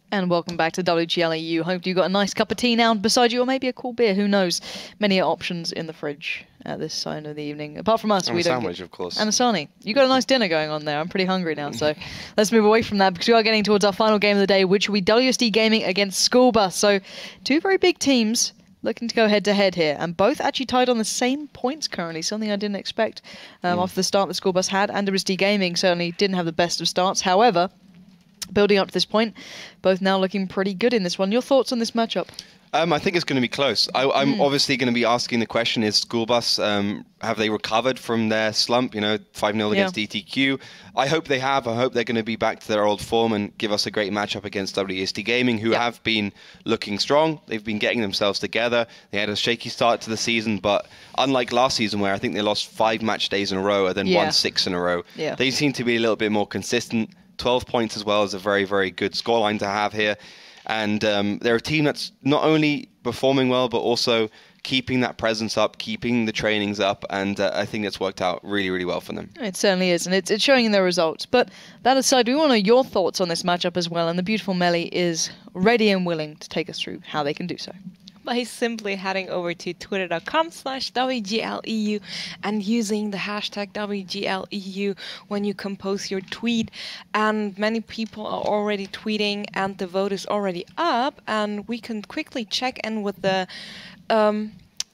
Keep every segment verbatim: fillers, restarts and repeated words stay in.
And welcome back to W G L E U. Hope you got a nice cup of tea now beside you, or maybe a cool beer. Who knows? Many options in the fridge at this time of the evening. Apart from us, and we a don't. sandwich, get... of course. And a sarnie. You got a nice dinner going on there. I'm pretty hungry now, so let's move away from that because we are getting towards our final game of the day, which will be W S D Gaming against School Bus. So, two very big teams looking to go head to head here, and both actually tied on the same points currently. Something I didn't expect um, mm. after the start that School Bus had, and W S D Gaming certainly didn't have the best of starts. However, building up to this point, both now looking pretty good in this one. Your thoughts on this matchup? Um, I think it's going to be close. I, I'm mm. obviously going to be asking the question, is School Bus, um, have they recovered from their slump, you know, five nil against yeah. D T Q? I hope they have. I hope they're going to be back to their old form and give us a great matchup against W S D Gaming, who yep. have been looking strong. They've been getting themselves together. They had a shaky start to the season, but unlike last season where I think they lost five match days in a row and then yeah. won six in a row, yeah. they seem to be a little bit more consistent. twelve points as well is a very, very good scoreline to have here. And um, they're a team that's not only performing well, but also keeping that presence up, keeping the trainings up. And uh, I think it's worked out really, really well for them. It certainly is. And it's, it's showing in their results. But that aside, we want to know your thoughts on this matchup as well. And the beautiful Melly is ready and willing to take us through how they can do so. By simply heading over to twitter.com slash WGLEU and using the hashtag W G L E U when you compose your tweet. And many people are already tweeting and the vote is already up. And we can quickly check in with the... Um,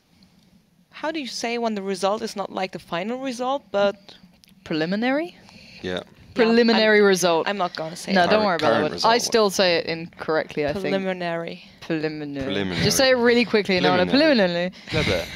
how do you say when the result is not like the final result, but... Preliminary? Yeah. Preliminary yeah, I'm, result. I'm not going to say no, it. No, don't worry about it. Result. I still say it incorrectly, I Preliminary. think. Preliminary. Preliminary. Just say it really quickly. No, no, preliminary. Preliminary.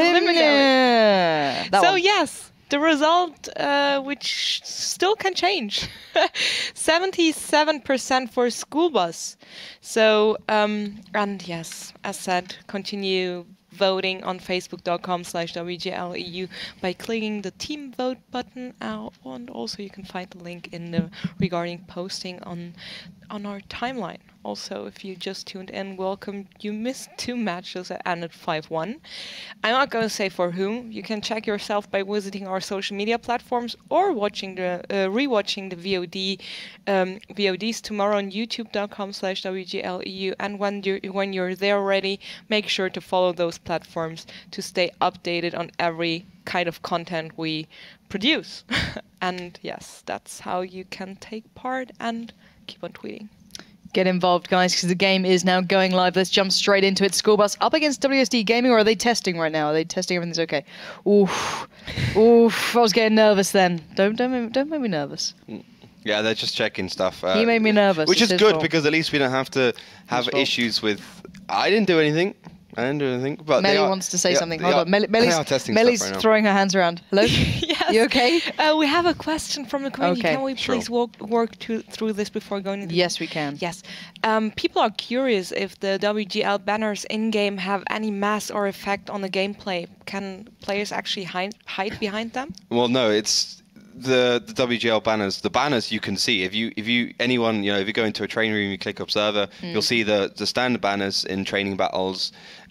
Preliminary. So, one. yes, the result, uh, which still can change. seventy-seven percent for School Bus. So, um, and yes, as said, continue voting on facebook.com slash WGLEU by clicking the team vote button out, and also you can find the link in the regarding posting on on our timeline. Also, if you just tuned in, welcome. You missed two matches that ended five one. I'm not going to say for whom. You can check yourself by visiting our social media platforms or watching the uh, rewatching the V O D um, V O Ds tomorrow on youtube.com slash WGLEU. And when you're when you're there already, make sure to follow those platforms to stay updated on every kind of content we produce. And yes, that's how you can take part and keep on tweeting. Get involved, guys, because the game is now going live. Let's jump straight into it. School Bus up against W S D Gaming, or are they testing right now? Are they testing everything's okay? Oof. Oof. I was getting nervous then. Don't, don't, make, don't make me nervous. Yeah, they're just checking stuff. Uh, he made me nervous. Which it's is good, fault. because at least we don't have to have issues with... I didn't do anything. I didn't do anything. But Melly are, wants to say are, something. Hold on. Melly, Melly's, Melly's right throwing her hands around. Hello? Yes. You okay? Uh, we have a question from the community. Okay. Can we Sure. please walk, work to, through this before going into Yes, we can. Yes. Um, people are curious if the W G L banners in-game have any mass or effect on the gameplay. Can players actually hide, hide behind them? Well, no, it's... The, the W G L banners, the banners you can see. If you, if you, anyone, you know, if you go into a training room, you click Observer, mm. you'll see the, the standard banners in training battles.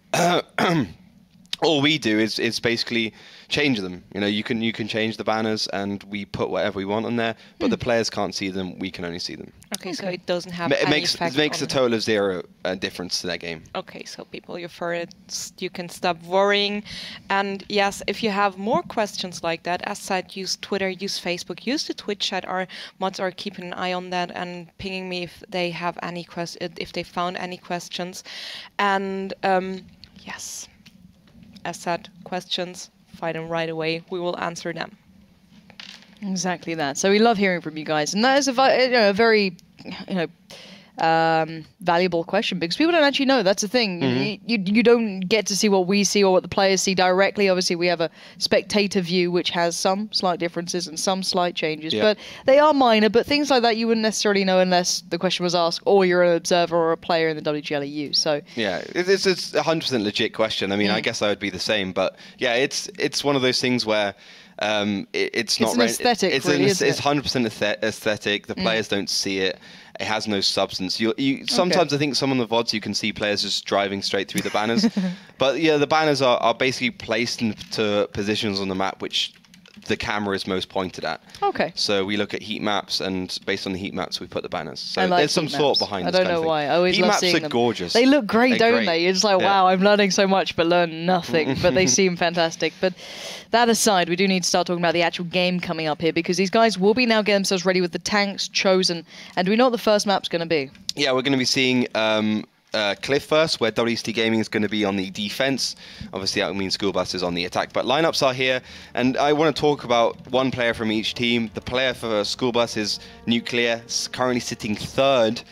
All we do is, is basically change them. You know, you can you can change the banners and we put whatever we want on there, but mm. the players can't see them. We can only see them. Okay, okay. So it doesn't have it any makes effect it makes on a total of zero uh, difference to their game. Okay, so people, you've heard it. You can stop worrying. And yes, if you have more questions like that, as said, use Twitter, use Facebook, use the Twitch chat. Our mods are keeping an eye on that and pinging me if they have any quest if they found any questions. And um, yes. As said, questions, find them right away. We will answer them. Exactly that. So we love hearing from you guys, and that is a, you know, a very, you know, um, valuable question because people don't actually know. That's the thing. Mm-hmm. you, you you don't get to see what we see or what the players see directly. Obviously, we have a spectator view which has some slight differences and some slight changes, yeah. but they are minor. But things like that you wouldn't necessarily know unless the question was asked, or you're an observer or a player in the W G L E U. So yeah, it's it's a hundred percent legit question. I mean, mm. I guess I would be the same, but yeah, it's it's one of those things where. Um, it, it's, it's not an aesthetic. It's really, an, isn't it's it? one hundred percent aesthetic. The players mm. don't see it. It has no substance. You, you sometimes okay. I think some on the V O Ds you can see players just driving straight through the banners, but yeah, the banners are, are basically placed into positions on the map which the camera is most pointed at. Okay. So we look at heat maps, and based on the heat maps, we put the banners. So I like there's some heat thought maps. behind I this don't kind know of thing. why. I always heat love maps seeing are them. gorgeous. They look great, They're don't great. they? It's like, Yeah. wow, I'm learning so much, but learn nothing. But they seem fantastic. But that aside, we do need to start talking about the actual game coming up here, because these guys will be now getting themselves ready with the tanks chosen. And do we know what the first map's going to be? Yeah, we're going to be seeing um, uh, Cliff first, where W S T Gaming is going to be on the defense. Obviously, that means School Bus is on the attack. But lineups are here, and I want to talk about one player from each team. The player for School Bus is Nuclear, s- currently sitting third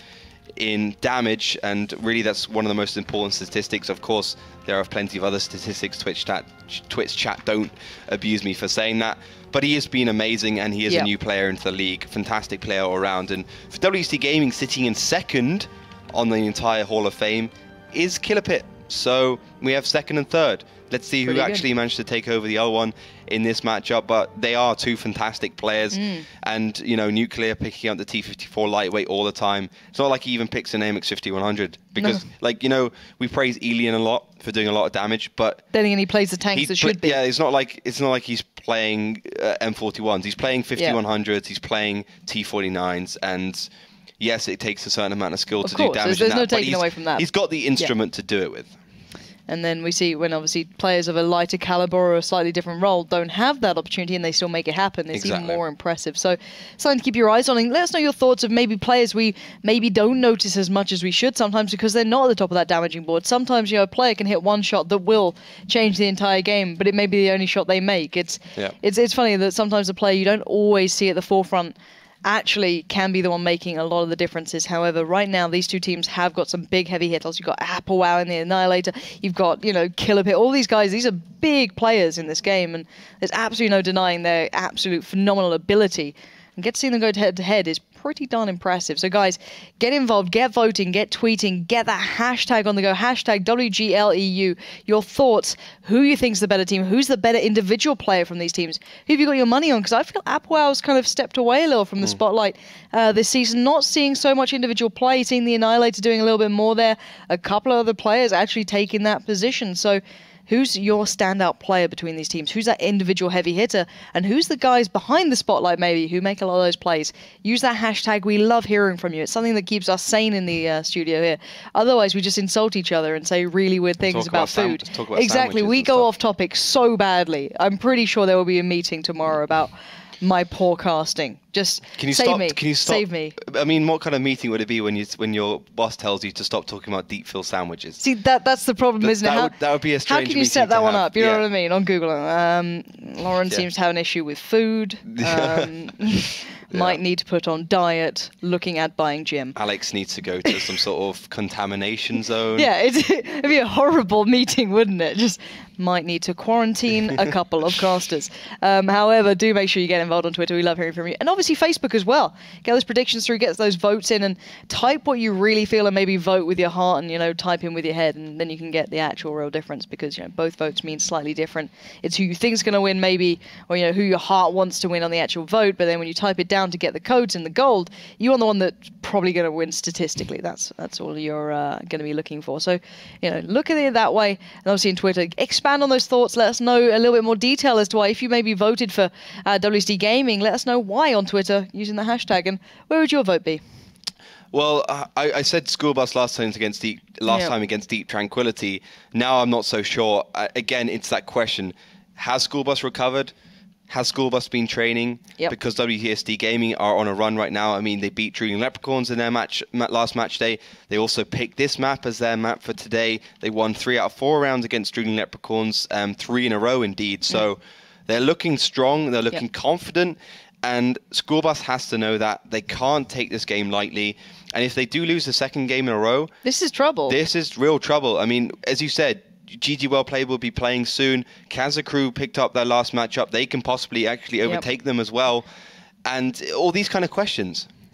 in damage, and really that's one of the most important statistics. Of course, there are plenty of other statistics. Twitch chat, Twitch chat, don't abuse me for saying that. But he has been amazing, and he is Yeah. a new player into the league. Fantastic player all around. And for W S T Gaming, sitting in second on the entire Hall of Fame is Killerpit. So we have second and third. Let's see who Pretty good. actually managed to take over the L one in this matchup. But they are two fantastic players. Mm. And, you know, Nuclear picking up the T fifty-four lightweight all the time. It's not like he even picks an A M X fifty-one hundred. Because, No. like, you know, we praise Elian a lot for doing a lot of damage. But Then again, he plays the tanks He's that pl- should be. Yeah, it's not like it's not like he's playing uh, M forty-ones. He's playing fifty-one hundreds. He's playing T forty-nines, and yes, it takes a certain amount of skill Of to course, do damage. there's- there's in no that, but taking he's- away from that. He's got the instrument to do it with. And then we see when obviously players of a lighter caliber or a slightly different role don't have that opportunity and they still make it happen. It's even Exactly. more impressive. So something to keep your eyes on. And let us know your thoughts of maybe players we maybe don't notice as much as we should sometimes because they're not at the top of that damaging board. Sometimes, you know, a player can hit one shot that will change the entire game, but it may be the only shot they make. It's Yeah. it's it's funny that sometimes a player you don't always see at the forefront actually can be the one making a lot of the differences. However, right now these two teams have got some big heavy hitters. You've got Applewell in the Annihilator. You've got, you know, Killerpit. All these guys, these are big players in this game, and there's absolutely no denying their absolute phenomenal ability. And get to see them go head to head is pretty darn impressive. So guys, get involved, get voting, get tweeting, get that hashtag on the go, hashtag W G L E U. Your thoughts, who you think's the better team, who's the better individual player from these teams, who have you got your money on? Because I feel Applewell's kind of stepped away a little from the spotlight uh, this season, not seeing so much individual play, seeing the Annihilator doing a little bit more there, a couple of other players actually taking that position. So who's your standout player between these teams? Who's that individual heavy hitter? And who's the guys behind the spotlight maybe who make a lot of those plays? Use that hashtag. We love hearing from you. It's something that keeps us sane in the uh, studio here. Otherwise, we just insult each other and say really weird things Talk about, about sam- food. talk about exactly. sandwiches We and go stuff. off topic so badly. I'm pretty sure there will be a meeting tomorrow about my poor casting. Just Can you save stop? me. Can you stop? Save me. I mean, what kind of meeting would it be when you when your boss tells you to stop talking about deep fill sandwiches? See, that that's the problem, That- isn't that it? How, would- that would be a how strange can you meeting set that to one have. up? You know Yeah. what I mean? On Google. Um, Lauren Yeah. seems to have an issue with food. Um, might need to put on diet. Looking at buying gym. Alex needs to go to some sort of contamination zone. Yeah, it's, it'd be a horrible meeting, wouldn't it? Just might need to quarantine a couple of casters. Um, however, do make sure you get involved on Twitter. We love hearing from you. And obviously Facebook as well. Get those predictions through, get those votes in, and type what you really feel and maybe vote with your heart and, you know, type in with your head, and then you can get the actual real difference because, you know, both votes mean slightly different. It's who you think's going to win maybe, or, you know, who your heart wants to win on the actual vote, but then when you type it down to get the codes and the gold, you want the one that's probably going to win statistically. That's that's all you're uh, going to be looking for. So, you know, look at it that way. And obviously in Twitter, expand on those thoughts. Let us know a little bit more detail as to why, if you maybe voted for uh, W S D Gaming, let us know why on Twitter using the hashtag. And where would your vote be? Well, uh, I, I said School Bus last time against Deep, last Yeah. time against Deep Tranquility. Now I'm not so sure. Uh, again, it's that question: has School Bus recovered? Has School Bus been training? Yep. Because W S D Gaming are on a run right now. I mean, they beat Drooling Leprechauns in their match ma- last match day. They also picked this map as their map for today. They won three out of four rounds against Drooling Leprechauns, um, three in a row indeed. So they're looking strong. They're looking Yep. confident. And School Bus has to know that they can't take this game lightly. And if they do lose the second game in a row, This is trouble. this is real trouble. I mean, as you said, G G Well Played will be playing soon. Kazakru picked up their last matchup. They can possibly actually overtake them as well. And all these kind of questions.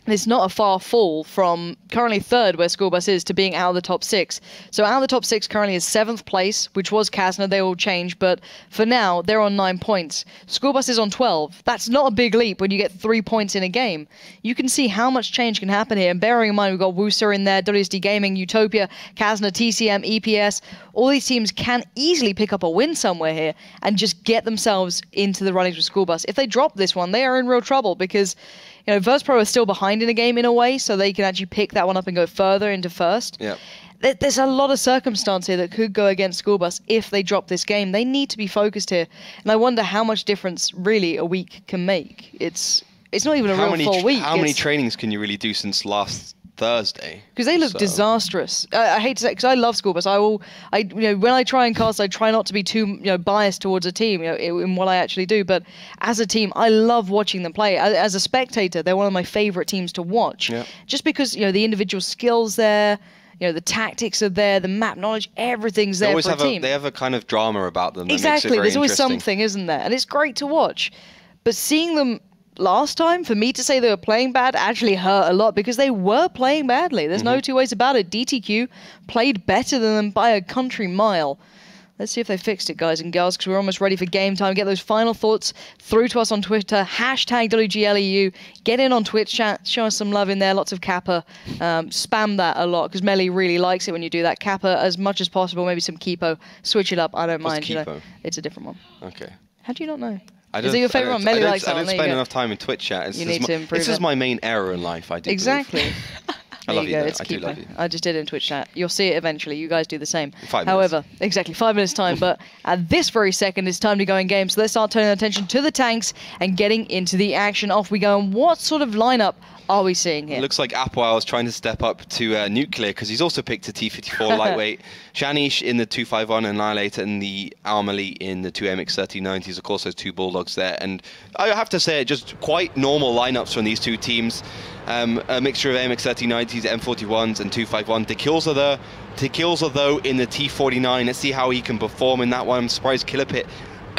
And it's not a far fall from currently third, where School Bus is, to being out of the top six. So out of the top six currently is seventh place, which was Kasna. They all change, but for now they're on nine points. School Bus is on twelve. That's not a big leap when you get three points in a game. You can see how much change can happen here. And bearing in mind we've got Wusa in there, W S D Gaming, Utopia, Kasna, T C M, E P S. All these teams can easily pick up a win somewhere here and just get themselves into the runnings with School Bus. If they drop this one, they are in real trouble because, you know, Verspro are still behind in a game in a way, so they can actually pick that one up and go further into first. Yeah. There's a lot of circumstance here that could go against School Bus if they drop this game. They need to be focused here, and I wonder how much difference really a week can make. It's it's not even a how real many, full week. How many It's- trainings can you really do since last Thursday? Because they look So- disastrous. I, I hate to say, because I love School Bus. I will, I you know, when I try and cast, I try not to be too, you know, biased towards a team, you know, in, in what I actually do. But as a team, I love watching them play. As, as a spectator, they're one of my favorite teams to watch. Yeah. Just because, you know, the individual skills there, you know, the tactics are there, the map knowledge, everything's They there always for have a team. a, they have a kind of drama about them. That Exactly. Makes it very There's always interesting. something, isn't there? And it's great to watch. But seeing them last time, for me to say they were playing bad actually hurt a lot because they were playing badly. There's no two ways about it. D T Q played better than them by a country mile. Let's see if they fixed it, guys and girls, because we're almost ready for game time. Get those final thoughts through to us on Twitter. Hashtag W G L E U. Get in on Twitch chat. Show us some love in there. Lots of Kappa. Um, spam that a lot, because Melly really likes it when you do that. Kappa as much as possible. Maybe some Kipo. Switch it up. I don't What's mind. You know, Kipo? It's a different one. Okay. How do you not know? I Is don't- it your I favourite don't- one? Melly I don't, likes that I one. don't There you spend go. enough time in Twitch chat. It's You this need my- to improve This is it. my main error in life. I do. Exactly. believe. I There love you you. go. though. It's I do Keeper. love you. I just did it in Twitch chat. You'll see it eventually. You guys do the same. Five minutes. However, exactly five minutes time. But at this very second, it's time to go in game. So let's start turning our attention to the tanks and getting into the action. Off we go. And what sort of lineup are we seeing here? It looks like Apoel is trying to step up to uh, Nuclear because he's also picked a T fifty-four lightweight. Shanish in the two fifty-one Annihilator and the Armally in the two M X thirty nineties. Of course, there's two Bulldogs there. And I have to say, just quite normal lineups from these two teams. Um, a mixture of M X thirty nineties, M forty-ones and two fifty-one. The kills are there. The kills are though in the T forty-nine. Let's see how he can perform in that one. I'm surprised Killerpit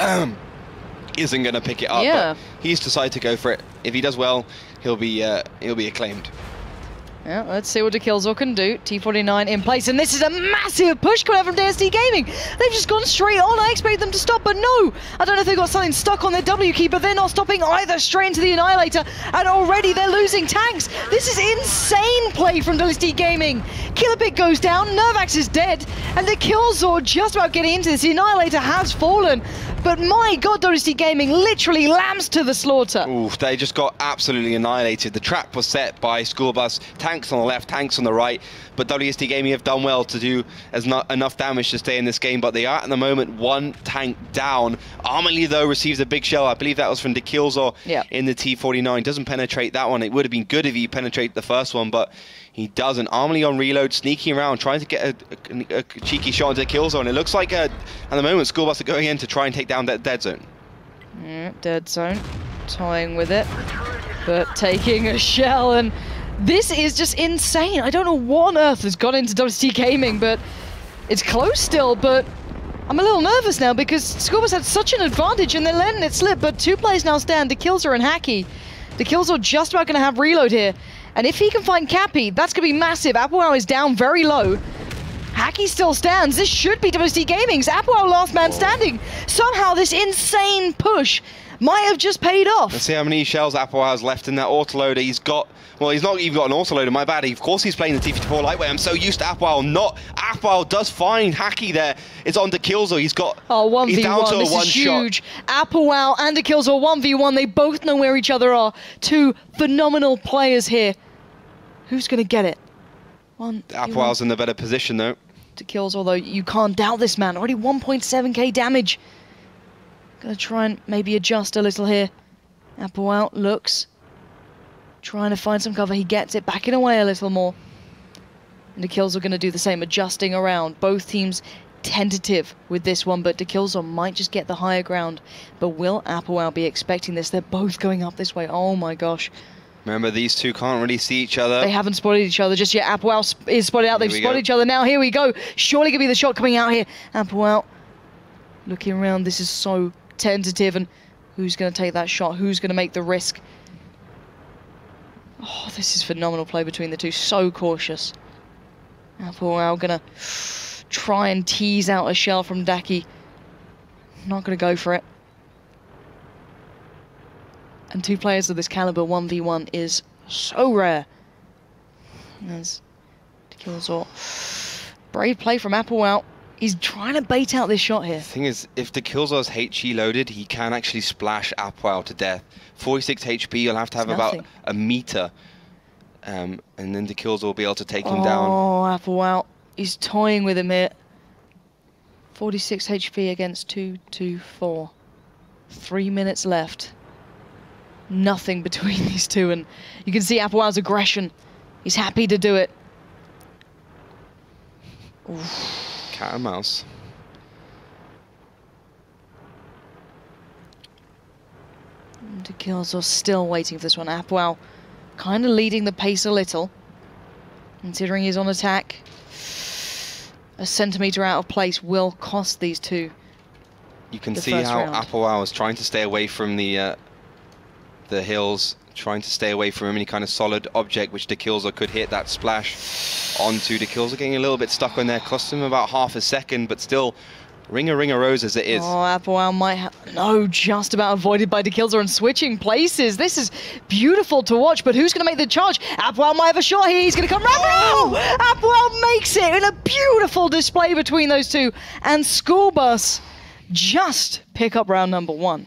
isn't going to pick it up. Yeah. But he's decided to go for it. If he does well, he'll be uh, he'll be acclaimed. Yeah, let's see what the Killzor can do. T forty-nine in place, and this is a massive push coming out from D S D Gaming. They've just gone straight on. I expected them to stop, but no. I don't know if they've got something stuck on their W key, but they're not stopping either. Straight into the Annihilator, and already they're losing tanks. This is insane play from D S D Gaming. Killerpit goes down, Nervax is dead, and the Killzor just about getting into this. The Annihilator has fallen, but my god, D S D Gaming literally lambs to the slaughter. Oof, they just got absolutely annihilated. The trap was set by School Bus. Tanks on the left, tanks on the right. But W S D Gaming have done well to do as not enough damage to stay in this game. But they are at the moment one tank down. Armally though receives a big shell. I believe that was from the Killzor Yeah. in the T forty-nine. Doesn't penetrate that one. It would have been good if he penetrated the first one, but he doesn't. Armally on reload, sneaking around, trying to get a, a, a cheeky shot into the Killzor. And it looks like uh, at the moment School Bus are going in to try and take down that dead zone. Yeah, dead zone, toying with it, but taking a shell, and this is just insane. I don't know what on earth has got into W S D Gaming, but it's close still, but I'm a little nervous now because School Bus had such an advantage and they're letting it slip, but two players now stand, the Killzor and Hacky. The Killzor just about going to have reload here, and if he can find Cappy, that's going to be massive. Apoel is down very low. Hacky still stands. This should be W S D Gaming's. Apoel last man standing. Somehow this insane push might have just paid off. Let's see how many shells Apoel has left in that autoloader. He's got, well, he's not even got an autoloader, my bad. Of course he's playing the T fifty-four lightweight. I'm so used to Apoel. Not, Apoel does find Hacky there. It's on to Killzor. He's got, Oh, one he's v down one, to this a one is shot. huge. Apoel and the Killzor one v one. They both know where each other are. Two phenomenal players here. Who's going to get it? One v one Apoel's in the better position though. to kills, although you can't doubt this man. Already one point seven K damage. Gonna try and maybe adjust a little here. Apoel looks. Trying to find some cover. He gets it, backing away a little more. And the kills are going to do the same, adjusting around. Both teams tentative with this one, but the Killzor might just get the higher ground. But will Apoel be expecting this? They're both going up this way. Oh my gosh. Remember, these two can't really see each other. They haven't spotted each other just yet. Apoel sp is spotted out. Here They've we spotted go. each other now. Here we go. Surely gonna be the shot coming out here. Apoel looking around. This is so tentative. And who's going to take that shot? Who's going to make the risk? Oh, this is phenomenal play between the two. So cautious. Apoel gonna try and tease out a shell from Daki. Not gonna go for it. And two players of this caliber, one v one, is so rare. There's Killzor. Brave play from Apoel. He's trying to bait out this shot here. The thing is, if the Killzor's H E loaded, he can actually splash Apoel to death. forty-six H P, you'll have to have It's about nothing. a meter. Um, and then the Killzor will be able to take him oh, down. Oh, Apoel. He's toying with him here. forty-six H P against two two four. Three minutes left. Nothing between these two, and you can see Apoel's aggression. He's happy to do it. Oof. Cat and mouse. And Killzor still waiting for this one. Apoel kind of leading the pace a little, considering he's on attack. A centimetre out of place will cost these two. You can the see first how round. Apoel is trying to stay away from the uh, the hills, trying to stay away from any kind of solid object which the Killzor could hit that splash onto. The Killzor getting a little bit stuck on there, cost him about half a second, but still ring a ring a rose as it is. Oh, Apoel might have... No, just about avoided by the Killzor and switching places. This is beautiful to watch, but who's going to make the charge? Apoel might have a shot here. He's going to come round. Oh! Apoel makes it in a beautiful display between those two. And School Bus just pick up round number one.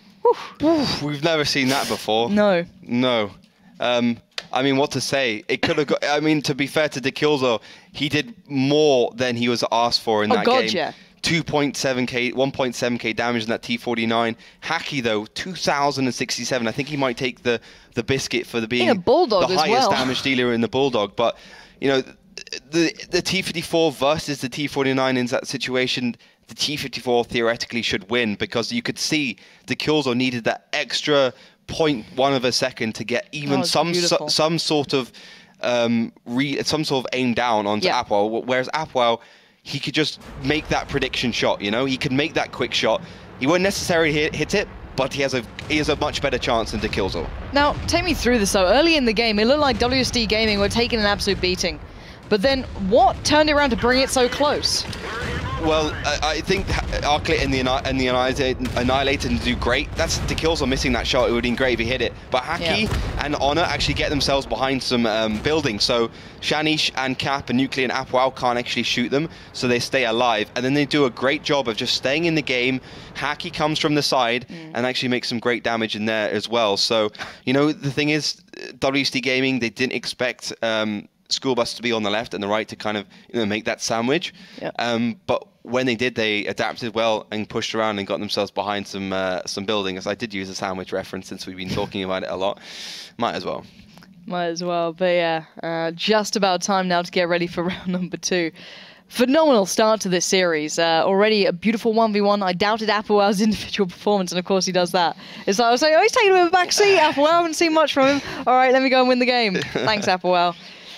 Oof, we've never seen that before. No. No. Um, I mean, what to say? It could have got... I mean, to be fair to the Killzor, he did more than he was asked for in Oh, that God, game. yeah. two point seven K, one point seven K damage in that T forty-nine. Hacky, though, two thousand sixty-seven. I think he might take the, the biscuit for the being Yeah, Bulldog the as highest well. damage dealer in the Bulldog. But, you know, the, the T fifty-four versus the T forty-nine in that situation, the T fifty-four theoretically should win, because you could see the Killzor needed that extra zero point one of a second to get even Oh, it's some beautiful. so, some sort of um, re, some sort of aim down onto Yeah. Apoel, whereas Apoel, he could just make that prediction shot, you know? He could make that quick shot. He won't necessarily hit, hit it, but he has a he has a much better chance than the Killzor. Now, take me through this, though. Early in the game, it looked like W S D Gaming were taking an absolute beating. But then, what turned it around to bring it so close? Well, I, I think Arclit and the Anni- and the Annihilator, Annihilator do great. That's the Killzor missing that shot. It would have been great if he hit it. But Hacky Yeah. and Honor actually get themselves behind some um, buildings. So Shanish and Cap and Nuclear and Apoel can't actually shoot them, so they stay alive. And then they do a great job of just staying in the game. Hacky comes from the side Mm. and actually makes some great damage in there as well. So, you know, the thing is, W S D Gaming, they didn't expect um, School Bus to be on the left and the right to kind of, you know, make that sandwich. Yeah. Um, but when they did, they adapted well and pushed around and got themselves behind some uh, some buildings. I did use a sandwich reference since we've been talking about it a lot. Might as well. Might as well. But yeah, uh, just about time now to get ready for round number two. Phenomenal start to this series. Uh, already a beautiful one v one. I doubted Apoel's individual performance, and of course he does that. It's like I was saying, oh, he's taking him in the back seat, Apoel. I haven't seen much from him. All right, let me go and win the game. Thanks, Apoel.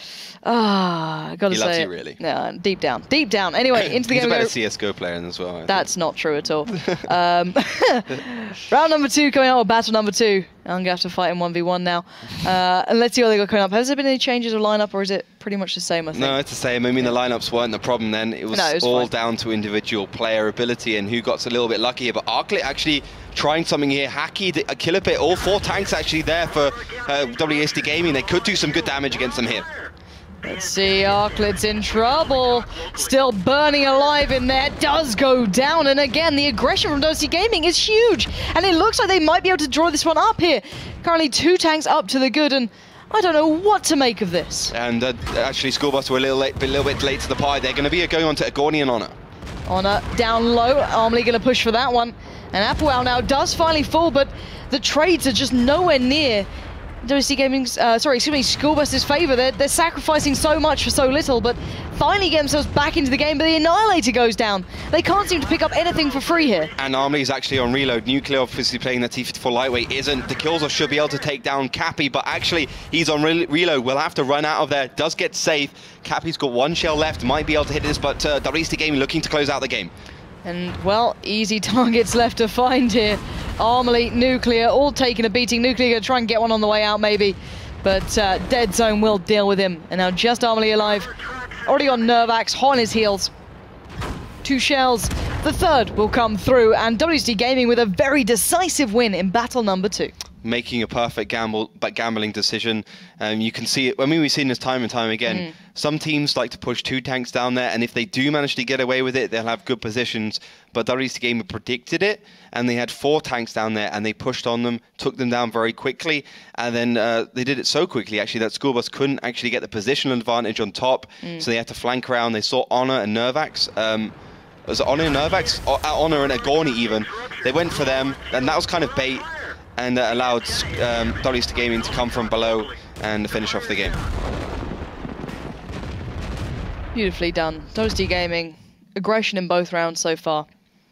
Ah, I gotta He say, loves it. you, really. Yeah, deep down, deep down. Anyway, into the He's game. a we better go. C S G O player as well. I think. That's not true at all. um, round number two coming out, or battle number two. I'm going to have to fight in one v one now. Uh, and let's see what they got coming up. Has there been any changes of lineup, or is it pretty much the same, I think? No, it's the same. I mean, the lineups weren't the problem then. It was, No, it was all fine. down to individual player ability and who got a little bit lucky here. But Arclit actually trying something here. Hacky, a killer bit. All four tanks actually there for uh, W S D Gaming. They could do some good damage against them here. Let's see, Arclit's in trouble. Still burning alive in there. Does go down. And again, the aggression from W S D Gaming is huge. And it looks like they might be able to draw this one up here. Currently two tanks up to the good, and I don't know what to make of this. And uh, actually, School Bus were a little, late, a little bit late to the party. They're going to be going on to Agorni and Honor. Honor down low. Armley going to push for that one. And Apoel now does finally fall, but the trades are just nowhere near W S D Gaming's, uh, sorry, excuse me, School Bus's favour. They're, they're sacrificing so much for so little, but finally get themselves back into the game, but the Annihilator goes down. They can't seem to pick up anything for free here. And Armley is actually on reload. Nuclear obviously playing that T fifty-four lightweight isn't. The Killzor should be able to take down Cappy, but actually he's on re reload. We'll have to run out of there. Does get safe. Cappy's got one shell left. Might be able to hit this, but uh, W S D Gaming looking to close out the game. And, well, easy targets left to find here. Armley, Nuclear, all taking a beating. Nuclear going to try and get one on the way out, maybe. But uh, Dead Zone will deal with him. And now just Armley alive. Already on Nervax, hot on his heels. Two shells. The third will come through. And W S D Gaming with a very decisive win in battle number two. Making a perfect gamble, but gambling decision. Um, you can see it. I mean, we've seen this time and time again. Mm. Some teams like to push two tanks down there, and if they do manage to get away with it, they'll have good positions. But W S D Gaming predicted it, and they had four tanks down there, and they pushed on them, took them down very quickly, and then uh, they did it so quickly actually that School Bus couldn't actually get the positional advantage on top, mm. so they had to flank around. They saw Honor and Nervax. Um, was it Honor and Nervax? O Honor and Agorni even. They went for them, and that was kind of bait. And uh, allowed um, W S D Gaming to come from below and finish off the game. Beautifully done. W S D Gaming, aggression in both rounds so far.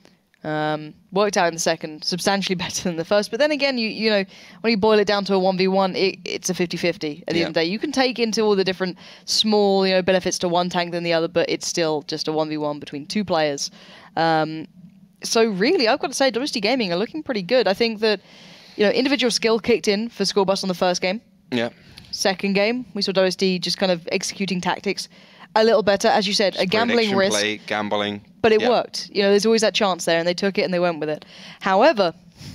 Um, worked out in the second, substantially better than the first. But then again, you you know, when you boil it down to a one v one, it, it's a fifty fifty at the yeah. end of the day. You can take into all the different small, you know, benefits to one tank than the other, but it's still just a one v one between two players. Um, so really, I've got to say, W S D Gaming are looking pretty good. I think that, you know, individual skill kicked in for School Bus on the first game. Yeah. Second game, we saw W S D just kind of executing tactics a little better. As you said, just a gambling risk. Play, gambling. But it yeah. worked. You know, there's always that chance there, and they took it and they went with it. However,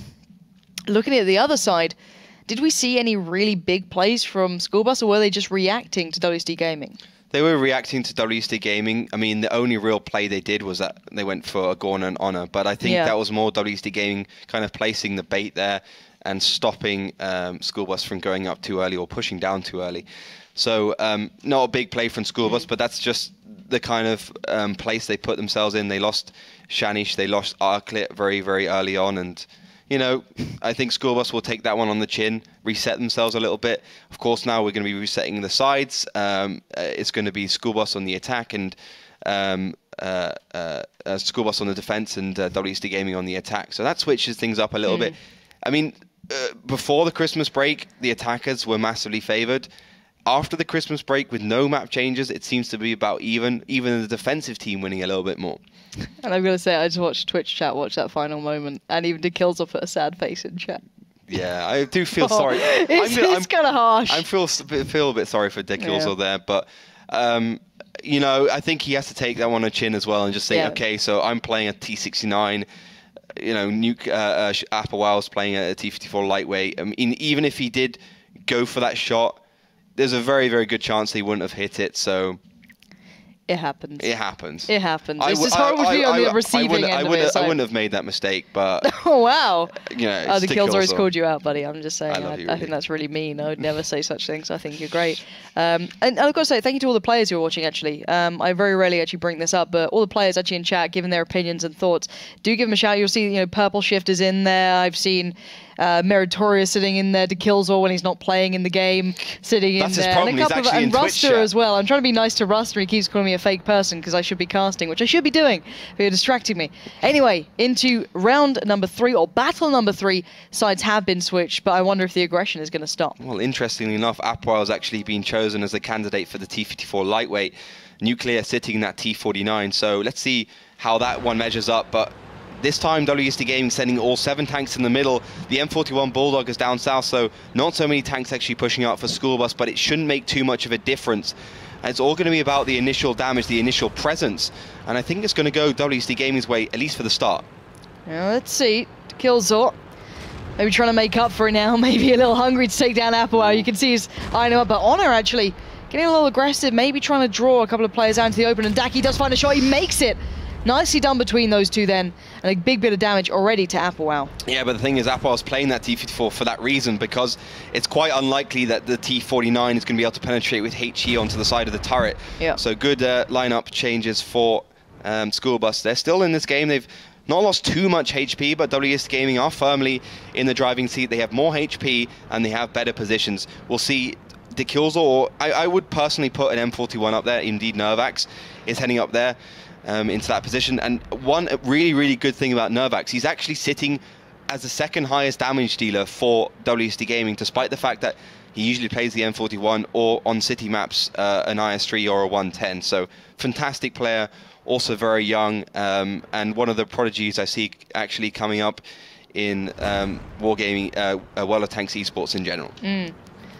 looking at the other side, did we see any really big plays from School Bus, or were they just reacting to W S D Gaming? They were reacting to W S D Gaming. I mean, the only real play they did was that they went for Agorn and Honor. But I think yeah. that was more W S D Gaming kind of placing the bait there and stopping um, School Bus from going up too early or pushing down too early. So um, not a big play from School Bus, mm. but that's just the kind of um, place they put themselves in. They lost Shanish, they lost Arclit very, very early on. And, you know, I think School Bus will take that one on the chin, reset themselves a little bit. Of course, now we're going to be resetting the sides. Um, it's going to be School Bus on the attack and um, uh, uh, uh, School Bus on the defense and uh, W S D Gaming on the attack. So that switches things up a little mm. bit. I mean, uh, before the Christmas break, the attackers were massively favored. After the Christmas break, with no map changes, it seems to be about even, even the defensive team winning a little bit more. And I'm going to say, I just watched Twitch chat watch that final moment, and even DeKillzor put a sad face in chat. Yeah, I do feel oh, sorry. It's, it's kind of harsh. I feel, feel a bit sorry for DeKillzor yeah. there, but, um, you know, I think he has to take that one on chin as well and just say, yeah. okay, so I'm playing a T sixty-nine. You know, Nuke, uh, uh, Applewow's playing a T fifty-four lightweight. I mean, even if he did go for that shot, there's a very, very good chance he wouldn't have hit it. So it happens. It happens. It happens. It's just horrible to be on the receiving end I of it. So. I wouldn't have made that mistake, but oh wow! You know, oh, the Killzor has called you out, buddy. I'm just saying. I, I, you, I really. think that's really mean. I would never say such things. I think you're great. Um, and, and I've got to say thank you to all the players who are watching. Actually, um, I very rarely actually bring this up, but all the players actually in chat, giving their opinions and thoughts, do give them a shout. You'll see, you know, Purple Shift is in there. I've seen. Uh, Meritorious sitting in there, DeKillzor when he's not playing in the game, sitting That's in there. His problem. And a couple he's of, actually and in Ruster Twitch as well. I'm trying to be nice to Ruster. He keeps calling me a fake person because I should be casting, which I should be doing. But you're distracting me. Anyway, into round number three, or battle number three. Sides have been switched, but I wonder if the aggression is going to stop. Well, interestingly enough, Applewell has actually been chosen as a candidate for the T fifty-four lightweight. Nuclear sitting in that T forty-nine. So let's see how that one measures up. But this time, W S D Gaming sending all seven tanks in the middle. The M forty-one Bulldog is down south, so not so many tanks actually pushing out for School Bus, but it shouldn't make too much of a difference. And it's all going to be about the initial damage, the initial presence. And I think it's going to go W S D Gaming's way, at least for the start. Now, let's see. Killzor. Maybe trying to make up for it now. Maybe a little hungry to take down Applewell. You can see his eyeing him up, but Honor actually getting a little aggressive, maybe trying to draw a couple of players out into the open. And Daki does find a shot. He makes it. Nicely done between those two then, and a big bit of damage already to Applewell. Yeah, but the thing is, Applewell's playing that T fifty-four for that reason, because it's quite unlikely that the T forty-nine is going to be able to penetrate with H E onto the side of the turret. Yeah. So good uh, lineup changes for um, School Bus. They're still in this game. They've not lost too much H P, but W S D Gaming are firmly in the driving seat. They have more H P and they have better positions. We'll see DeKillzor, or I, I would personally put an M forty-one up there. Indeed, Nervax is heading up there. Um, into that position. And one really, really good thing about Nervax, he's actually sitting as the second highest damage dealer for W S D Gaming, despite the fact that he usually plays the M forty-one or on city maps uh, an I S three or a one ten. So fantastic player, also very young, um, and one of the prodigies I see actually coming up in um, Wargaming, uh, uh, World of Tanks esports in general. Mm.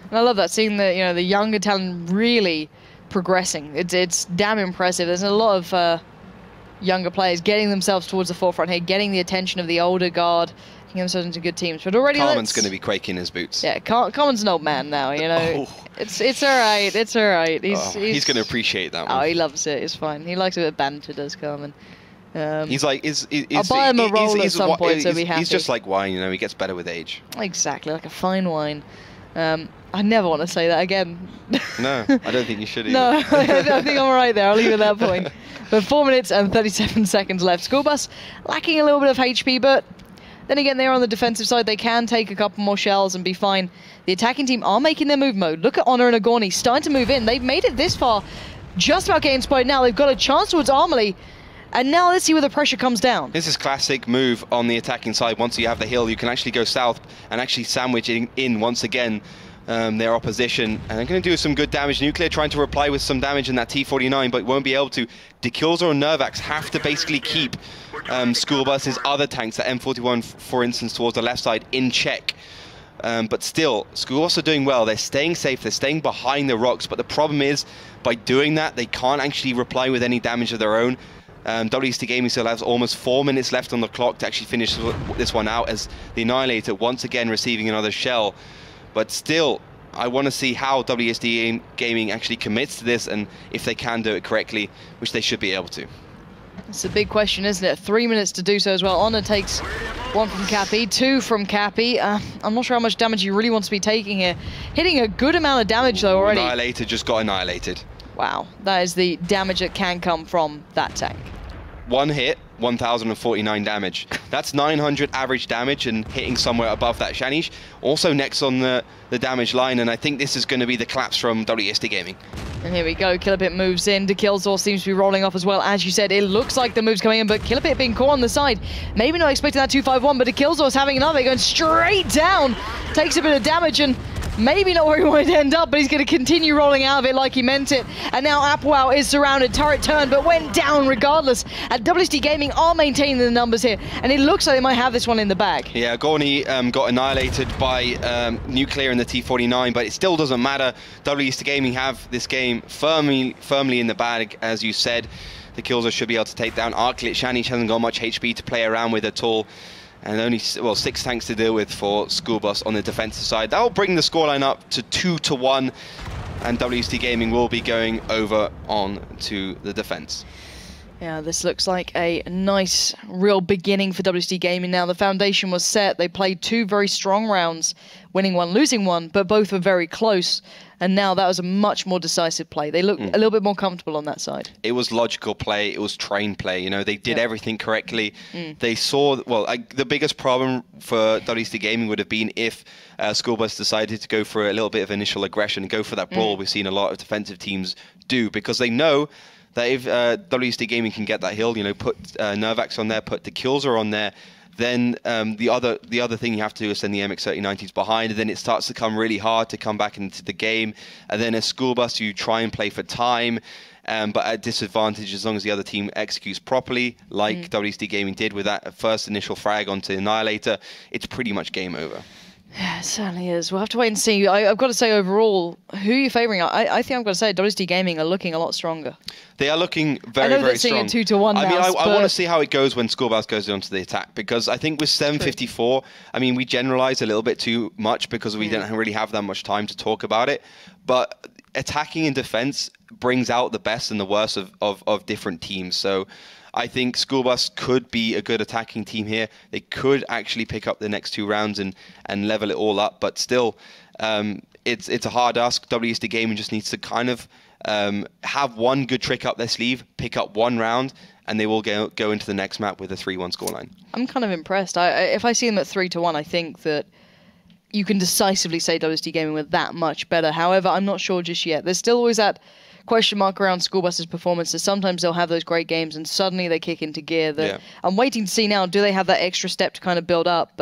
And I love that, seeing the, you know, the younger talent really progressing. It's, it's damn impressive. There's a lot of uh, younger players getting themselves towards the forefront here, getting the attention of the older guard, getting themselves into good teams. But already Carmen's let's- going to be quaking his boots. Yeah, Car- Carmen's an old man now, you know. Oh. It's it's all right. It's all right. He's, Oh, he's, he's going to appreciate that Oh, one. he loves it. It's fine. He likes a bit of banter, does Carmen. Um, He's like, is, is, I'll buy him a he's- roll he's- at he's some wa- point, so he's, be happy. He's just like wine, you know, he gets better with age. Exactly, like a fine wine. Um, I never want to say that again. No, I don't think you should either. No, I think I'm all right there. I'll leave it at that point. But four minutes and thirty-seven seconds left. School Bus lacking a little bit of H P, but then again, they're on the defensive side. They can take a couple more shells and be fine. The attacking team are making their move mode. Look at Honor and Agorni starting to move in. They've made it this far, just about getting spotted now. They've got a chance towards Armley. And now let's see where the pressure comes down. This is classic move on the attacking side. Once you have the hill, you can actually go south and actually sandwich in, in once again um, their opposition. And they're going to do some good damage. Nuclear trying to reply with some damage in that T forty-nine, but won't be able to. Dekilzer and Nervax have to basically keep um, School Bus's other tanks, the M forty-one, for instance, towards the left side, in check. Um, but still, School Bus are doing well. They're staying safe. They're staying behind the rocks. But the problem is, by doing that, they can't actually reply with any damage of their own. Um, W S T Gaming still has almost four minutes left on the clock to actually finish this one out, as the Annihilator once again receiving another shell. But still, I want to see how W S T Gaming actually commits to this, and if they can do it correctly, which they should be able to. It's a big question, isn't it? Three minutes to do so as well. Honor takes one from Cappy, two from Cappy. Uh, I'm not sure how much damage he really wants to be taking here. Hitting a good amount of damage though already. Annihilator just got annihilated. Wow, that is the damage that can come from that tank. One hit, one thousand forty-nine damage. That's nine hundred average damage and hitting somewhere above that. Shanish also next on the, the damage line, and I think this is going to be the collapse from W S T Gaming. And here we go, Killabit moves in. Dekilzor seems to be rolling off as well. As you said, it looks like the move's coming in, but Killabit being caught on the side. Maybe not expecting that two five one, but Dekilzor's having another, going straight down. Takes a bit of damage and maybe not where he wanted to end up, but he's going to continue rolling out of it like he meant it. And now Apoel is surrounded, turret turned, but went down regardless. And W S T Gaming are maintaining the numbers here, and it looks like they might have this one in the bag. Yeah, Gorni um, got annihilated by um, Nuclear in the T forty-nine, but it still doesn't matter. W S T Gaming have this game firmly firmly in the bag, as you said. The Killzer should be able to take down Arclit. Shanish hasn't got much H P to play around with at all. And only, well, six tanks to deal with for School Bus on the defensive side. That'll bring the scoreline up to two to one, and W S T Gaming will be going over on to the defense. Yeah, this looks like a nice, real beginning for W S T Gaming now. The foundation was set. They played two very strong rounds, winning one, losing one, but both were very close. And now that was a much more decisive play. They look mm. a little bit more comfortable on that side. It was logical play. It was trained play. You know, they did yeah. everything correctly. Mm. They saw, well, I, the biggest problem for W S T Gaming would have been if uh, School Bus decided to go for a little bit of initial aggression and go for that brawl. Mm. We've seen a lot of defensive teams do, because they know that if uh, W S T Gaming can get that hill, you know, put uh, Nervax on there, put the Dekilzer on there, then um, the other the other thing you have to do is send the M X thirty nineties behind, and then it starts to come really hard to come back into the game. And then as School Bus, you try and play for time, um, but at disadvantage as long as the other team executes properly, like mm. W S T Gaming did with that first initial frag onto Annihilator. It's pretty much game over. Yeah, it certainly is. We'll have to wait and see. I, I've got to say, overall, who are you favouring? I, I think I'm going to say W S T Gaming are looking a lot stronger. They are looking very, I know very they're seeing strong. it two to one I now, mean, I, I want to but- see how it goes when School Bus goes onto the attack, because I think with seven fifty-four, I mean, we generalise a little bit too much because we mm. don't really have that much time to talk about it. But attacking and defence brings out the best and the worst of, of, of different teams. So I think School Bus could be a good attacking team here. They could actually pick up the next two rounds and, and level it all up. But still, um, it's it's a hard ask. W S T Gaming just needs to kind of um, have one good trick up their sleeve, pick up one round, and they will go go into the next map with a three one scoreline. I'm kind of impressed. I, I, if I see them at three to one, I think that you can decisively say W S T Gaming were that much better. However, I'm not sure just yet. There's still always that question mark around School Bus's performances. Sometimes they'll have those great games and suddenly they kick into gear. That Yeah. I'm waiting to see now, do they have that extra step to kind of build up? Um,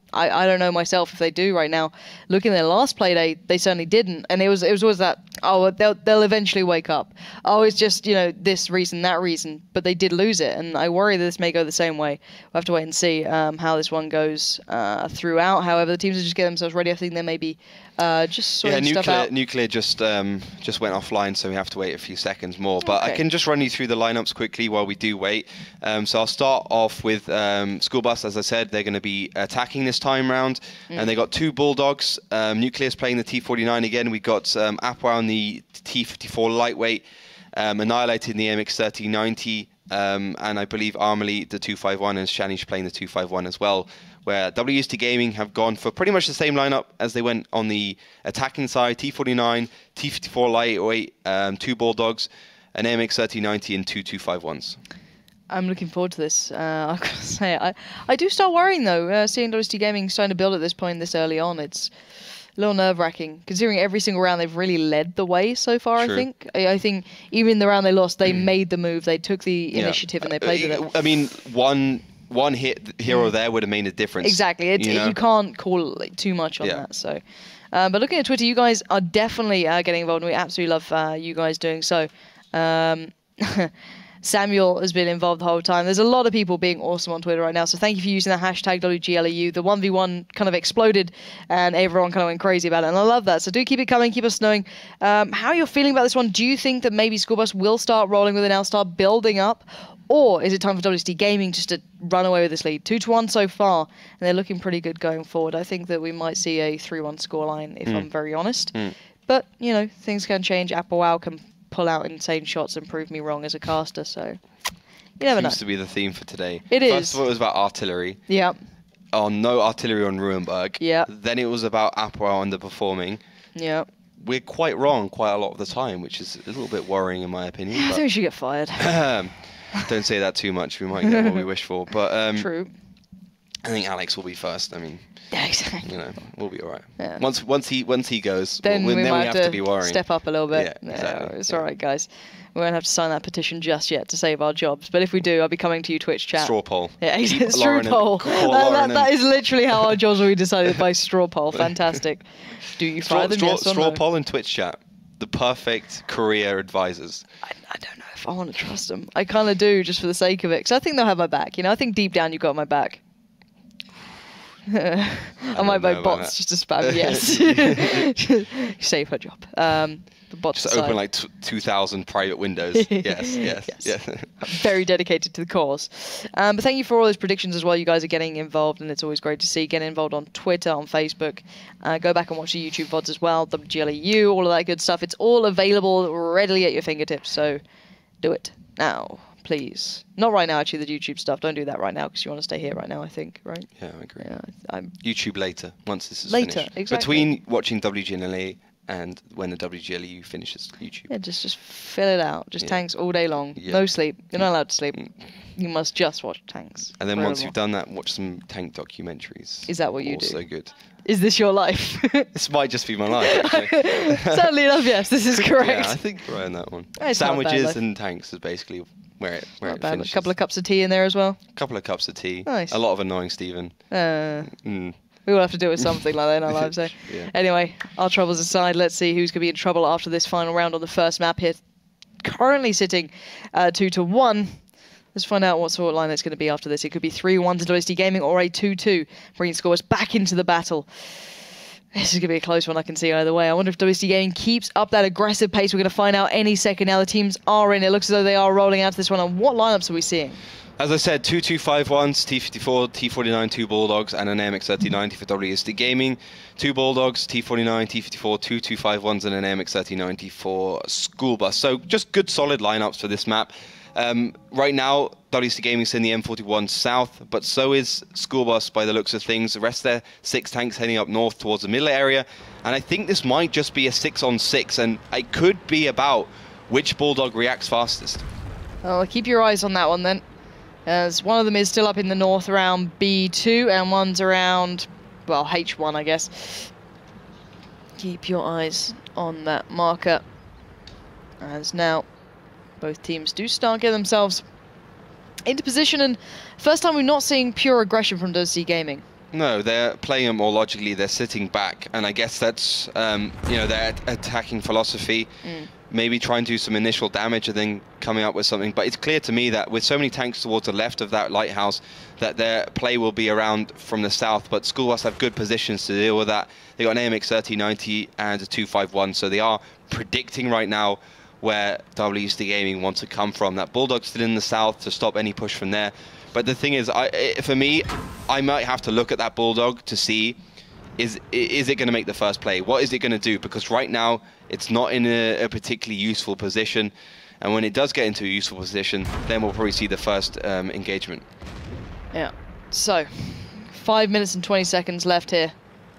I, I don't know myself if they do right now. Looking at their last play, they they certainly didn't, and it was it was always that, oh, they'll they'll eventually wake up. Oh, it's just, you know, this reason, that reason, but they did lose it, and I worry that this may go the same way. We'll have to wait and see um, how this one goes uh, throughout. However, the teams are just getting themselves ready. I think they may be uh, just sorting yeah, stuff nuclear, out. nuclear just um, just went offline, so we have to wait a few seconds more. But Okay. I can just run you through the lineups quickly while we do wait. Um, so I'll start off with um, School Bus. As I said, they're going to be attacking this time round, Mm. and they got two Bulldogs. Um, Nuclear's playing the T forty-nine again. We got um, Apwa on the T fifty-four lightweight, um, Annihilated in the M X thirty ninety, um, and I believe Armely the two fifty-one, and Shanish playing the two fifty-one as well. Where W S T Gaming have gone for pretty much the same lineup as they went on the attacking side: T forty-nine, T fifty-four lightweight, um, two Bulldogs, an M X thirty ninety, and two two fifty-ones. I'm looking forward to this. Uh, I've got to say, I, I do start worrying though, uh, seeing W S T Gaming starting to build at this point this early on. It's a little nerve-wracking, considering every single round they've really led the way so far, True. I think. I, I think even in the round they lost, they made the move, they took the Yeah. initiative and they played with it. I mean, one one hit here or there would have made a difference. Exactly. It, you you, know? can't call like, too much on Yeah. that. So, uh, but looking at Twitter, you guys are definitely uh, getting involved, and we absolutely love uh, you guys doing so. Um, Samuel has been involved the whole time. There's a lot of people being awesome on Twitter right now, so thank you for using the hashtag W G L E U. The one v one kind of exploded, and everyone kind of went crazy about it, and I love that. So do keep it coming, keep us knowing um, how you're feeling about this one. Do you think that maybe School Bus will start rolling with it now, start building up? Or is it time for W S T Gaming just to run away with this lead? two to one so far, and they're looking pretty good going forward. I think that we might see a three one scoreline, if Mm. I'm very honest. Mm. But, you know, things can change. Apple can pull out insane shots and prove me wrong as a caster, so you never know. Seems to be the theme for today. It First is. of all, it was about artillery. Yeah, Oh, no artillery on Ruinberg. Yeah. Then it was about Apwa underperforming. yeah. We're quite wrong quite a lot of the time, which is a little bit worrying in my opinion. I but- think we should get fired. Don't say that too much. We might get what we wish for. But um, True. I think Alex will be first. I mean, Yeah, exactly. you know, we'll be all right. Yeah. Once once he once he goes, Then we'll, we then might we have to, be worrying. step up a little bit. Yeah, exactly. it's Yeah. all right, guys. We won't have to sign that petition just yet to save our jobs. But if we do, I'll be coming to you, Twitch chat. Straw poll. Yeah, Keep it's straw Lauren and- poll. call That, Lauren that, and- that is literally how our jobs will be decided by straw poll. Fantastic. Do you straw, fire them? straw, Yes or straw no? poll and Twitch chat. The perfect career advisors. I, I don't know if I want to trust them. I kind of do, just for the sake of it, because I think they'll have my back. You know, I think deep down you've got my back. I, might don't buy know about bots that. just to spam yes. Save her job. Um, the bots Just aside. open like t- two thousand private windows. Yes, yes, Yes. yes. Very dedicated to the cause. Um, but thank you for all those predictions as well. You guys are getting involved, and it's always great to see. Get involved on Twitter, on Facebook. Uh, go back and watch the YouTube V O Ds as well. W G L E U, all of that good stuff. It's all available readily at your fingertips. So do it now, please. Not right now, actually, the YouTube stuff. Don't do that right now because you want to stay here right now, I think, right? Yeah, I agree. Yeah, I'm YouTube later, once this is Later, finished. exactly. Between watching W G L E and when the W G L E U finishes YouTube. Yeah, just just fill it out. Just Yeah. tanks all day long. Yeah. No sleep. You're not allowed to sleep. Mm. You must just watch tanks. And then once forever. you've done that, watch some tank documentaries. Is that what you do? Also good. Is this your life? This might just be my life, actually. Sadly enough, yes, this is correct. Yeah, I think you're right on that one. It's not a bad Sandwiches life. and tanks is basically where it where Not it bad. A finishes. couple of cups of tea in there as well. couple of cups of tea. Nice. A lot of annoying Stephen. Uh, Mm. we will have to do with something like that in our lives. Eh? Yeah. Anyway, our troubles aside, let's see who's going to be in trouble after this final round on the first map here. Currently sitting uh, two to one. Let's find out what sort of line it's going to be after this. It could be three one to W S T Gaming or a two two, bringing scores back into the battle. This is going to be a close one, I can see either way. I wonder if W S T Gaming keeps up that aggressive pace. We're going to find out any second now. The teams are in. It looks as though they are rolling out to this one. And what lineups are we seeing? As I said, two two five ones, T fifty-four, T forty-nine, two Bulldogs, and an M X thirty ninety for W S T Gaming. Two Bulldogs, T forty-nine, T fifty-four, two two five ones, and an M X thirty ninety for School Bus. So just good solid lineups for this map. Um, right now, W S T Gaming's in the M forty-one South, but so is School Bus by the looks of things. The rest of their six tanks heading up north towards the middle area. And I think this might just be a six on six, and it could be about which Bulldog reacts fastest. Well, keep your eyes on that one then, as one of them is still up in the north around B two and one's around, well, H one, I guess. Keep your eyes on that marker, as now both teams do start getting themselves into position, and first time we're not seeing pure aggression from W S T Gaming. No, they're playing it more logically. They're sitting back, and I guess that's um, you know, their attacking philosophy. Mm. Maybe try and do some initial damage and then coming up with something. But it's clear to me that with so many tanks towards the left of that lighthouse, that their play will be around from the south. But School Bus have good positions to deal with that. They got an A M X thirty ninety and a two five one, so they are predicting right now where W S D Gaming wants to come from. That Bulldog's still in the south to stop any push from there. But the thing is, I, for me, I might have to look at that Bulldog to see, is is it going to make the first play? What is it going to do? Because right now, it's not in a, a particularly useful position. And when it does get into a useful position, then we'll probably see the first um, engagement. Yeah. So, five minutes and twenty seconds left here.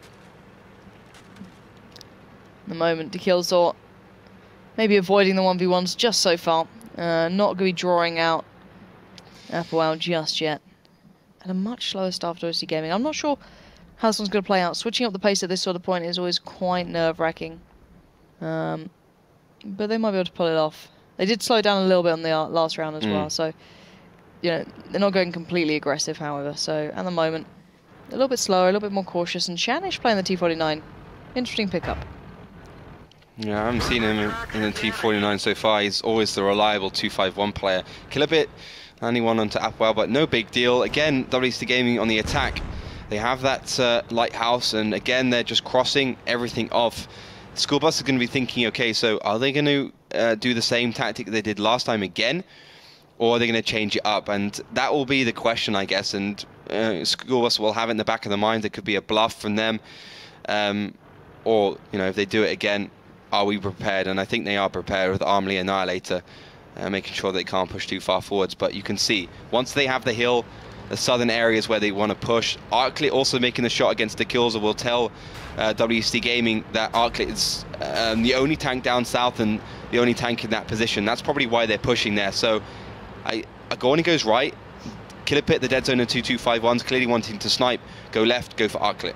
The moment, Dekilzor maybe avoiding the one v ones just so far. Uh, not going to be drawing out Apoel just yet. And a much slower start for W S D Gaming. I'm not sure how this one's going to play out. Switching up the pace at this sort of point is always quite nerve-wracking. Um, but they might be able to pull it off. They did slow down a little bit on the last round as mm. well. So, you know, they're not going completely aggressive, however. So, at the moment, a little bit slower, a little bit more cautious. And Shanish playing the T forty-nine. Interesting pickup. Yeah, I haven't seen him in, in the T forty-nine so far. He's always the reliable two five one player. Kilobit landing one onto Apoel, but no big deal. Again, W S D Gaming on the attack. They have that uh, lighthouse, and again, they're just crossing everything off. School Bus is going to be thinking, okay, so are they going to uh, do the same tactic they did last time again, or are they going to change it up? And that will be the question, I guess. And uh, School Bus will have it in the back of the mind. It could be a bluff from them, um, or you know, if they do it again, are we prepared? And I think they are prepared with Armley Annihilator, uh, making sure they can't push too far forwards. But you can see, once they have the hill, the southern areas where they want to push, Arclit also making the shot against Dekilzor will tell uh, W S D Gaming that Arclit is um, the only tank down south and the only tank in that position. That's probably why they're pushing there. So I, Agoni goes right, Kilopit, the dead zone, and two two five ones, clearly wanting to snipe, go left, go for Arclit.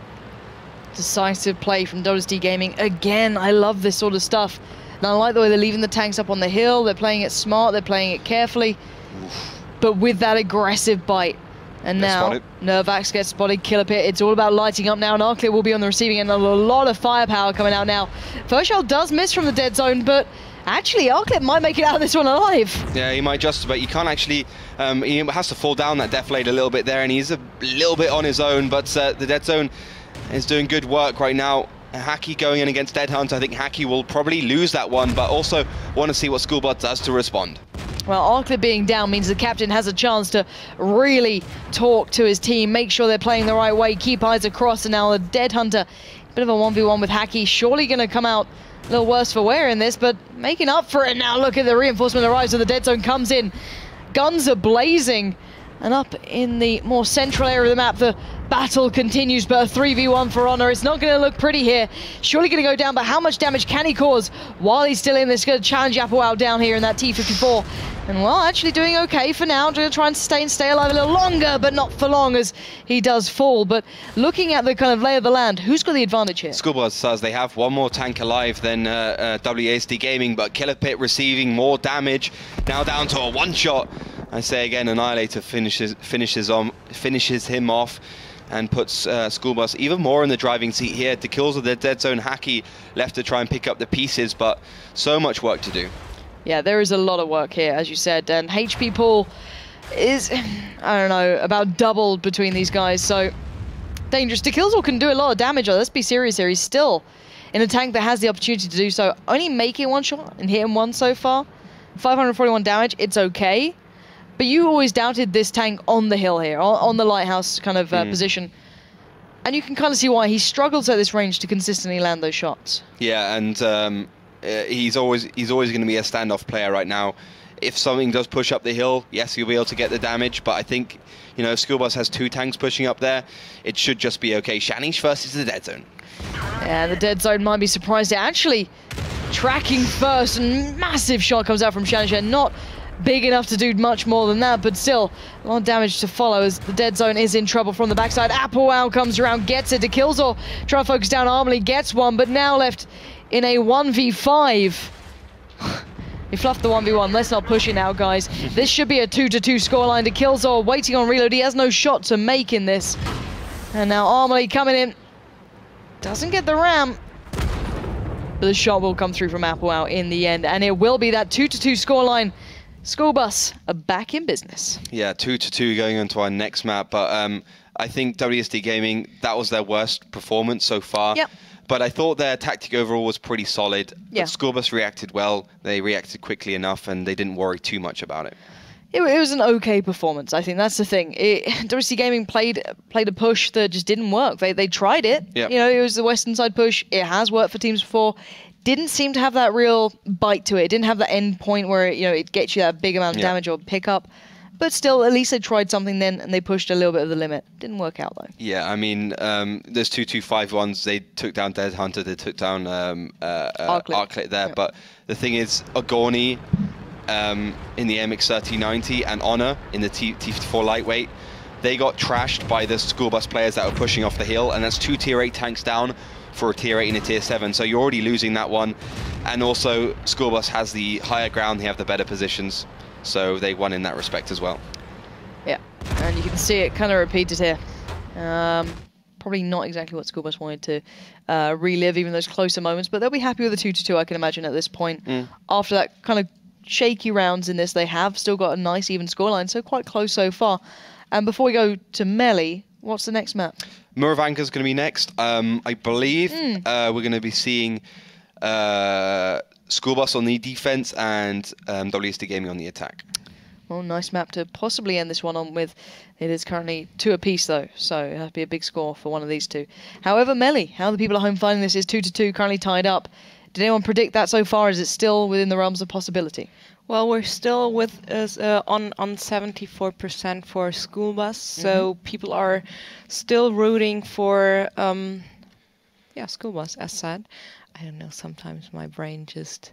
Decisive play from W S D Gaming. Again, I love this sort of stuff. And I like the way they're leaving the tanks up on the hill. They're playing it smart. They're playing it carefully. Oof. But with that aggressive bite. And They're now, spotted. Nervax gets spotted. Kilopit, it's all about lighting up now. And Arclit will be on the receiving end. A lot of firepower coming out now. First shot does miss from the dead zone, but actually, Arclit might make it out of this one alive. Yeah, he might just, but you can't actually, um, he has to fall down that deflate a little bit there, and he's a little bit on his own, but uh, the dead zone is doing good work right now. Hacky going in against Dead Hunt. I think Hacky will probably lose that one, but also want to see what School Bus does to respond. Well, Arclit being down means the captain has a chance to really talk to his team, make sure they're playing the right way, keep eyes across, and now the Dead Hunter, bit of a one v one with Hacky, surely going to come out a little worse for wear in this, but making up for it now. Look at the reinforcement arrives, so the dead zone comes in. Guns are blazing, and up in the more central area of the map, the battle continues, but a three v one for Honor. It's not going to look pretty here. Surely going to go down, but how much damage can he cause while he's still in this? Going to challenge Apoel down here in that T fifty-four. And well, actually doing okay for now. Going to try and stay and stay alive a little longer, but not for long as he does fall. But looking at the kind of lay of the land, who's got the advantage here? School Bus says they have one more tank alive than uh, uh, W S D Gaming, but Kilopit receiving more damage. Now down to a one shot. I say again, Annihilator finishes finishes on finishes him off and puts uh, School Bus even more in the driving seat here. The kills of the dead zone. Hacky left to try and pick up the pieces, but so much work to do. Yeah, there is a lot of work here, as you said, and H P pool is, I don't know, about doubled between these guys, so dangerous. Dekilzor can do a lot of damage, though. Let's be serious here. He's still in a tank that has the opportunity to do so. Only making one shot and hitting one so far. five hundred forty-one damage, it's okay. But you always doubted this tank on the hill here, on, on the lighthouse kind of uh, mm. position. And you can kind of see why he struggles at this range to consistently land those shots. Yeah, and um, uh, he's always he's always going to be a standoff player right now. If something does push up the hill, yes, he'll be able to get the damage. But I think, you know, if School Bus has two tanks pushing up there, it should just be okay. Shanish versus the dead zone. Yeah, the dead zone might be surprised. They're actually tracking first, and massive shot comes out from Shanish. Not big enough to do much more than that, but still a lot of damage to follow as the dead zone is in trouble from the backside. Apoel comes around, gets it. Dekilzor trying to focus down Armley, gets one, but now left in a one v five. He fluffed the one v one. Let's not push it now, guys. This should be a two to two scoreline. Dekilzor waiting on reload. He has no shot to make in this. And now Armley coming in. Doesn't get the ramp. But the shot will come through from Applewell in the end. And it will be that two to two scoreline. School Bus are back in business. Yeah, two to two going on to our next map. But um, I think W S D Gaming, that was their worst performance so far. Yep. But I thought their tactic overall was pretty solid. Yeah. But School Bus reacted well. They reacted quickly enough, and they didn't worry too much about it. It, it was an okay performance. I think that's the thing. It, W S D Gaming played played a push that just didn't work. They they tried it. Yep. You know, it was the Western side push. It has worked for teams before. Didn't seem to have that real bite to it. It didn't have that end point where it, you know it gets you that big amount of Yeah. damage or pickup. But still, at least they tried something then, and they pushed a little bit of the limit. Didn't work out though. Yeah, I mean, um, there's two two five ones. They took down Dead Hunter. They took down um, uh, uh, Arclit. Arclit there. Yeah. But the thing is, Agorni um, in the M X thirty ninety and Honor in the T fifty-four lightweight, they got trashed by the School Bus players that were pushing off the hill, and that's two tier eight tanks down for a tier eight and a tier seven. So you're already losing that one. And also, School Bus has the higher ground. They have the better positions. So they won in that respect as well. Yeah, and you can see it kind of repeated here. Um, probably not exactly what School Bus wanted to uh, relive, even those closer moments, but they'll be happy with a two to two, I can imagine, at this point. Mm. After that kind of shaky rounds in this, they have still got a nice even scoreline, so quite close so far. And before we go to Melee, what's the next map? Muravanka is going to be next. Um, I believe Mm. uh, we're going to be seeing uh, School Bus on the defense and um, W S D Gaming on the attack. Well, nice map to possibly end this one on with. It is currently two apiece though, so it has to be a big score for one of these two. However, Melee, how the people at home finding this is two to two, currently tied up. Did anyone predict that so far? Is it still within the realms of possibility? Well, we're still with us uh, on on seventy-four percent for School Bus, so people are still rooting for um, yeah, School Bus. As said, I don't know. Sometimes my brain just.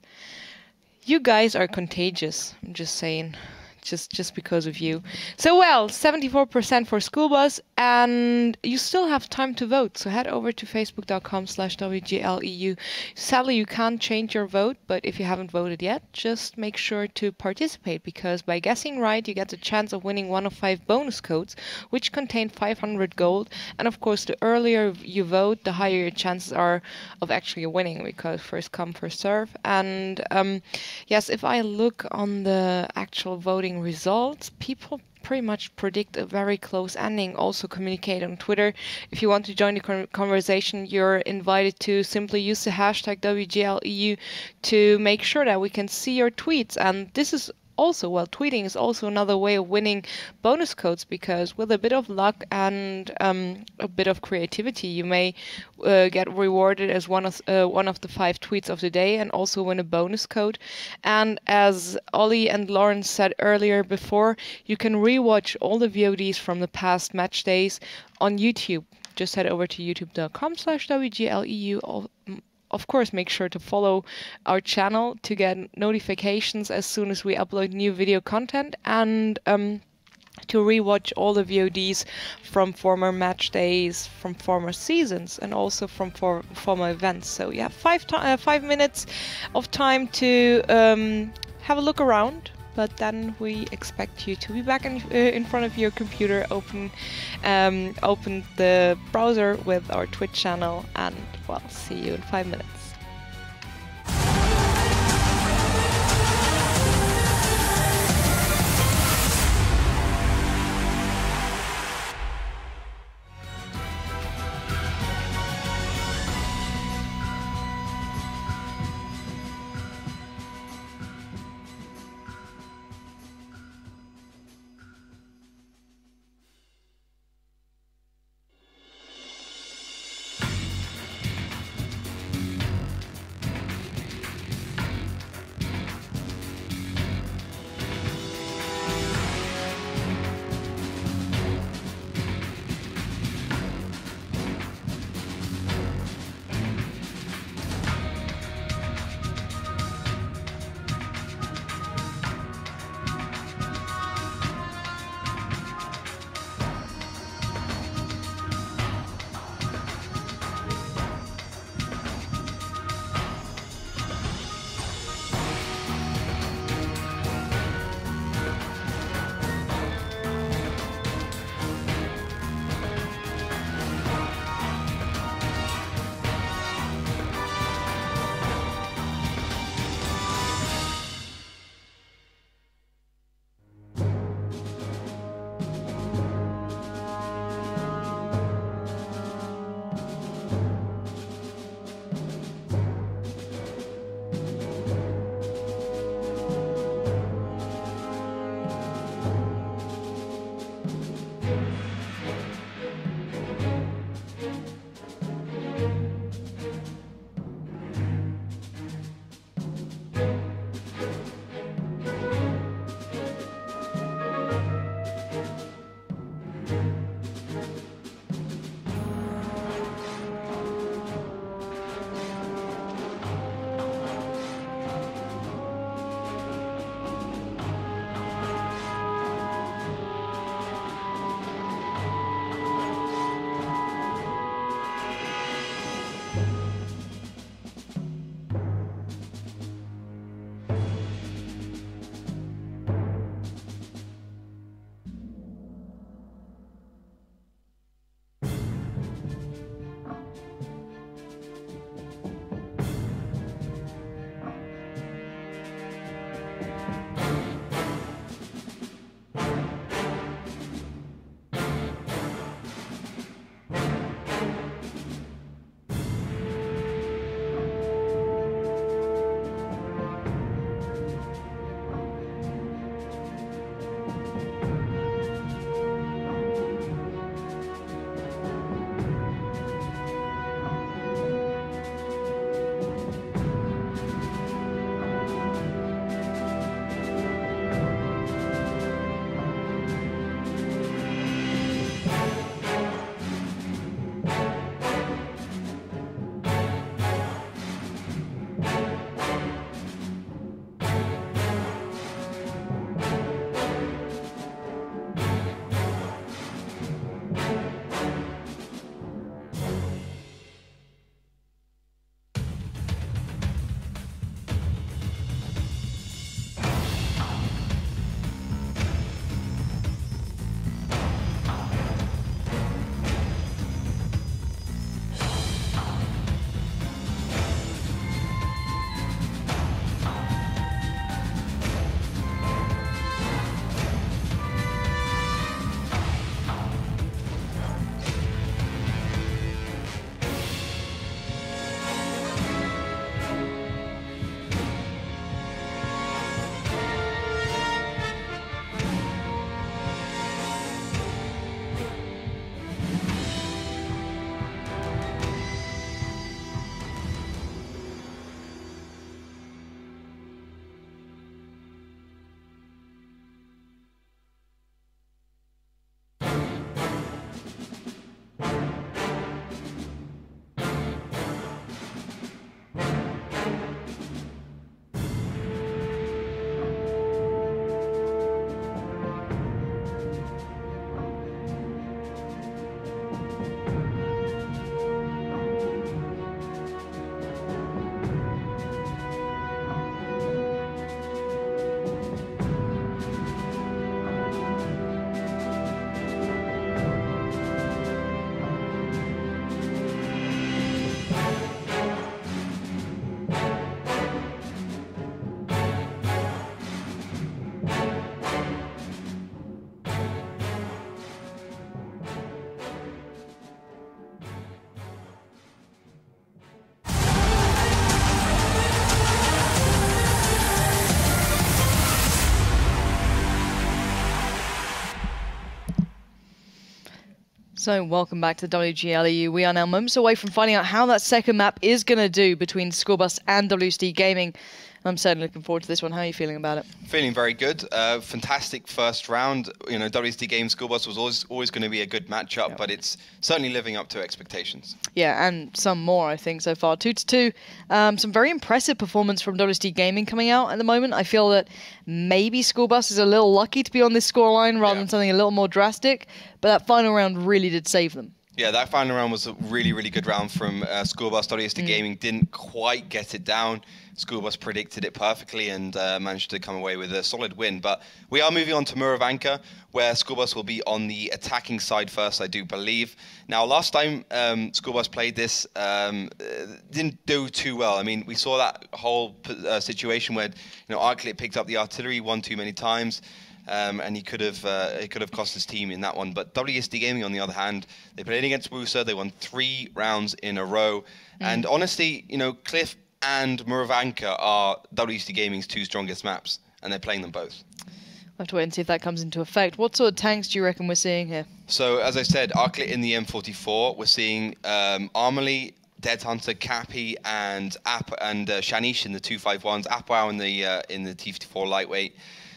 You guys are contagious. I'm just saying. Just, just because of you. So, well, seventy-four percent for School Bus, and you still have time to vote. So head over to facebook.com slash WGLEU. Sadly, you can't change your vote, but if you haven't voted yet, just make sure to participate, because by guessing right, you get the chance of winning one of five bonus codes, which contain five hundred gold. And of course, the earlier you vote, the higher your chances are of actually winning, because first come, first serve. And um, yes, if I look on the actual voting results, people pretty much predict a very close ending. Also communicate on Twitter. If you want to join the con conversation, you're invited to simply use the hashtag W G L E U to make sure that we can see your tweets. And this is also, well, tweeting is also another way of winning bonus codes, because with a bit of luck and um, a bit of creativity, you may uh, get rewarded as one of uh, one of the five tweets of the day and also win a bonus code. And as Ollie and Lawrence said earlier before, you can rewatch all the V O Ds from the past match days on YouTube. Just head over to youtube.com slash WGLEU. Of course, make sure to follow our channel to get notifications as soon as we upload new video content, and um, to rewatch all the V O Ds from former match days, from former seasons, and also from for former events. So yeah, five, uh, five minutes of time to um, have a look around. But then we expect you to be back in, uh, in front of your computer, open, um, open the browser with our Twitch channel, and well, see you in five minutes. So welcome back to the W G L E U. We are now moments away from finding out how that second map is going to do between School Bus and W S D Gaming. I'm certainly looking forward to this one. How are you feeling about it? Feeling very good. Uh, fantastic first round. You know, W S D Gaming School Bus was always always going to be a good matchup, yep. but it's certainly living up to expectations. Yeah, and some more, I think, so far. Two to two. Um, some very impressive performance from W S D Gaming coming out at the moment. I feel that maybe School Bus is a little lucky to be on this scoreline rather yeah. than something a little more drastic, but that final round really did save them. Yeah, that final round was a really, really good round from uh, School Bus. W S D mm. Gaming didn't quite get it down. School Bus predicted it perfectly and uh, managed to come away with a solid win. But we are moving on to Muravanka, where School Bus will be on the attacking side first, I do believe. Now, last time um, School Bus played this, um, didn't do too well. I mean, we saw that whole uh, situation where, you know, Arclit picked up the artillery one too many times. Um, and he could have uh, he could have cost his team in that one. But W S D Gaming, on the other hand, they played against Wusa. They won three rounds in a row. Mm. And honestly, you know, Cliff and Muravanka are W S D Gaming's two strongest maps, and they're playing them both. We'll have to wait and see if that comes into effect. What sort of tanks do you reckon we're seeing here? So, as I said, Arclit in the M forty-four. We're seeing um, Armely, Dead Hunter, Cappy, and App and uh, Shanish in the two fifty-ones. Apwow in the uh, in the T fifty-four lightweight.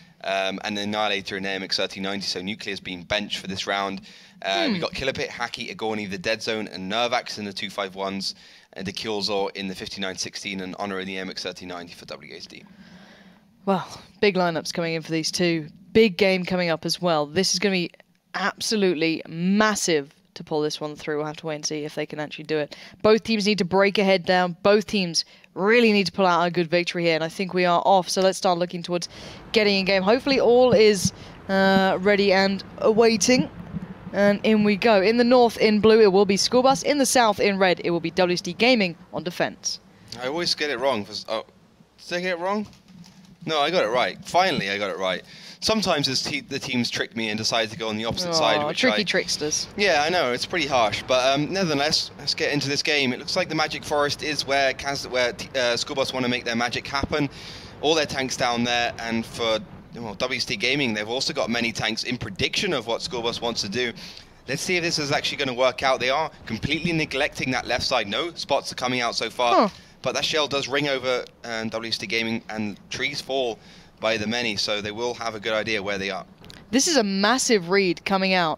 Um, and the Annihilator in A M X thirty ninety, so Nuclear's been benched for this round. Uh, mm. We've got Killerpit, Hacky, Agorni, the Dead Zone, and Nervax in the two fifty-ones, and the Killzor in the fifty-nine sixteen, and Honor in the A M X thirty ninety for W S D. Well, big lineups coming in for these two. Big game coming up as well. This is going to be absolutely massive to pull this one through. We'll have to wait and see if they can actually do it. Both teams need to break a head down. Both teams really need to pull out a good victory here, and I think we are off. So let's start looking towards getting in game. Hopefully all is uh, ready and awaiting. And in we go. In the north, in blue, it will be School Bus. In the south, in red, it will be W S D Gaming on defense. I always get it wrong. Oh, did I get it wrong? No, I got it right. Finally, I got it right. Sometimes this te the teams trick me and decide to go on the opposite Aww, side. Which tricky I, tricksters. Yeah, I know, it's pretty harsh. But um, nevertheless, let's get into this game. It looks like the Magic Forest is where, Kaz where uh, School Bus want to make their magic happen. All their tanks down there, and for well, W S D Gaming, they've also got many tanks in prediction of what School Bus wants to do. Let's see if this is actually going to work out. They are completely neglecting that left side. No spots are coming out so far. Huh. But that shell does ring over um, W S D Gaming, and trees fall by the many, so they will have a good idea where they are. This is a massive read coming out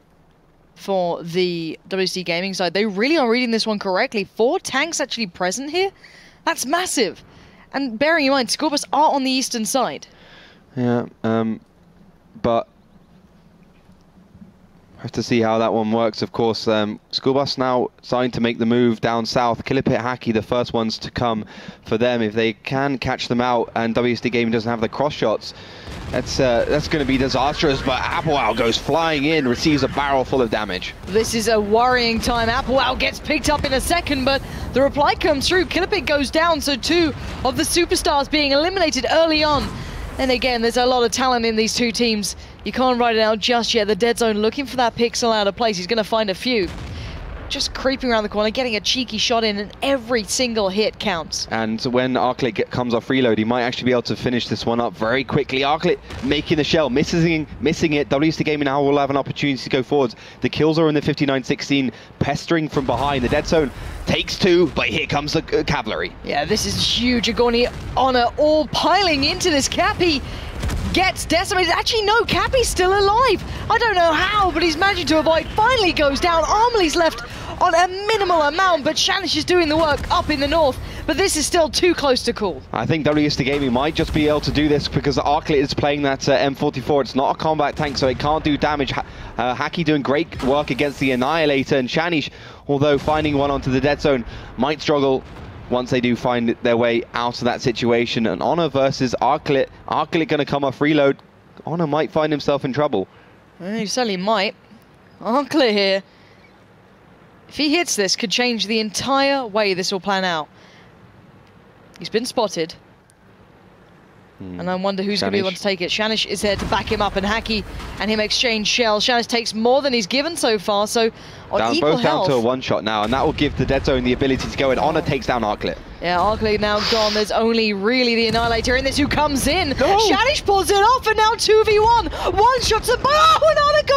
for the W S D Gaming side. They really are reading this one correctly. Four tanks actually present here? That's massive. And bearing in mind, School Bus are on the eastern side. Yeah, um, but have to see how that one works, of course. Um, School Bus now starting to make the move down south. Killerpit, Hacky, the first ones to come for them. If they can catch them out and W S D Gaming doesn't have the cross shots, that's uh, that's going to be disastrous. But Apwow goes flying in, receives a barrel full of damage. This is a worrying time. Apwow gets picked up in a second, but the reply comes through. Killerpit goes down, so two of the superstars being eliminated early on. And again, there's a lot of talent in these two teams. You can't write it out just yet. The Dead Zone looking for that pixel out of place. He's going to find a few. Just creeping around the corner, getting a cheeky shot in, and every single hit counts. And when Arclit get, comes off reload, he might actually be able to finish this one up very quickly. Arclit making the shell, missing, missing it. W S D Gaming now will have an opportunity to go forwards. The kills are in the fifty-nine sixteen, pestering from behind. The Dead Zone takes two, but here comes the uh, cavalry. Yeah, this is huge. Agorni, Honor, all piling into this. Cappy gets decimated. Actually, no, Cappy's still alive. I don't know how, but he's managing to avoid. Finally goes down. Armely's left on a minimal amount, but Shanish is doing the work up in the north. But this is still too close to call. I think W S D Gaming might just be able to do this because Arclit is playing that uh, M forty-four. It's not a combat tank, so it can't do damage. Ha uh, Hacky doing great work against the Annihilator, and Shanish, although finding one onto the Dead Zone, might struggle once they do find their way out of that situation. And Honor versus Arclit. Arclit going to come off reload. Honor might find himself in trouble. Well, he certainly might. Arclit here, if he hits this, could change the entire way this will plan out. He's been spotted. Hmm. And I wonder who's going to be the one to take it. Shanish is there to back him up, and Hacky and him exchange shells. Shanish takes more than he's given so far, so on down, equal both health. down to a one-shot now, and that will give the Dead Zone the ability to go in. Honor takes down Arclit. Yeah, Arclit now gone. There's only really the Annihilator in this who comes in. Oh. Shanish pulls it off, and now two v one. One shot to... Oh, and Honor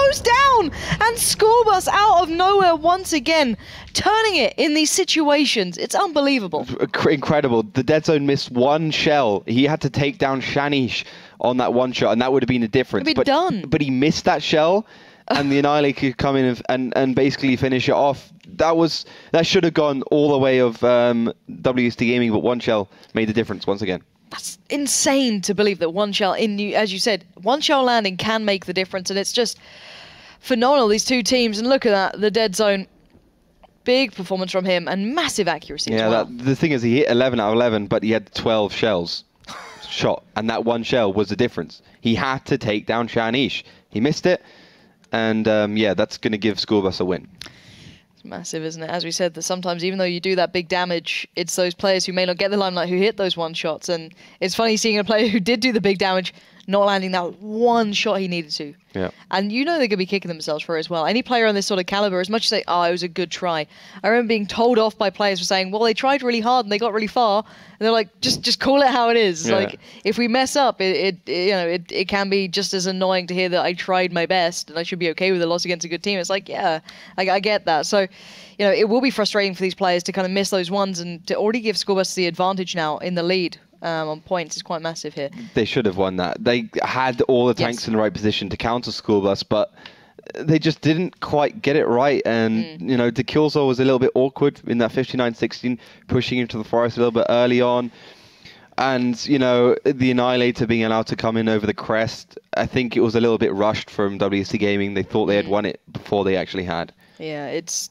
goes down! And School Bus out of nowhere once again, turning it in these situations. It's unbelievable. Incredible. The Dead Zone missed one shell. He had to take down Shanish on that one shot, and that would have been the difference. It'd be but, done. but he missed that shell, and the Annihilate could come in and, and, and basically finish it off. That was that should have gone all the way of um, W S T Gaming, but one shell made the difference once again. That's insane to believe that one shell, in you, as you said, one shell landing can make the difference, and it's just phenomenal, these two teams. And look at that, the Dead Zone, big performance from him, and massive accuracy Yeah, as well. that, the thing is, he hit eleven out of eleven, but he had twelve shells shot, and that one shell was the difference. He had to take down Shanish. He missed it, and um, yeah, that's going to give School Bus a win. Massive, isn't it? As we said, that sometimes even though you do that big damage, it's those players who may not get the limelight who hit those one shots. And it's funny seeing a player who did do the big damage not landing that one shot he needed to. Yeah. And you know they're going to be kicking themselves for it as well. Any player on this sort of caliber, as much as they, oh, it was a good try. I remember being told off by players for saying, well, they tried really hard and they got really far. And they're like, just just call it how it is. Yeah. Like, if we mess up, it, it, it you know, it, it can be just as annoying to hear that I tried my best and I should be okay with a loss against a good team. It's like, yeah, I, I get that. So, you know, it will be frustrating for these players to kind of miss those ones, and to already give School Bus the advantage now in the lead um, on points is quite massive here. They should have won that. They had all the tanks Yes. in the right position to counter School Bus, but they just didn't quite get it right. And, Mm. you know, De Kilzo was a little bit awkward in that fifty-nine sixteen, pushing into the forest a little bit early on. And, you know, the Annihilator being allowed to come in over the crest, I think it was a little bit rushed from W S T Gaming. They thought they had Mm. won it before they actually had. Yeah, it's...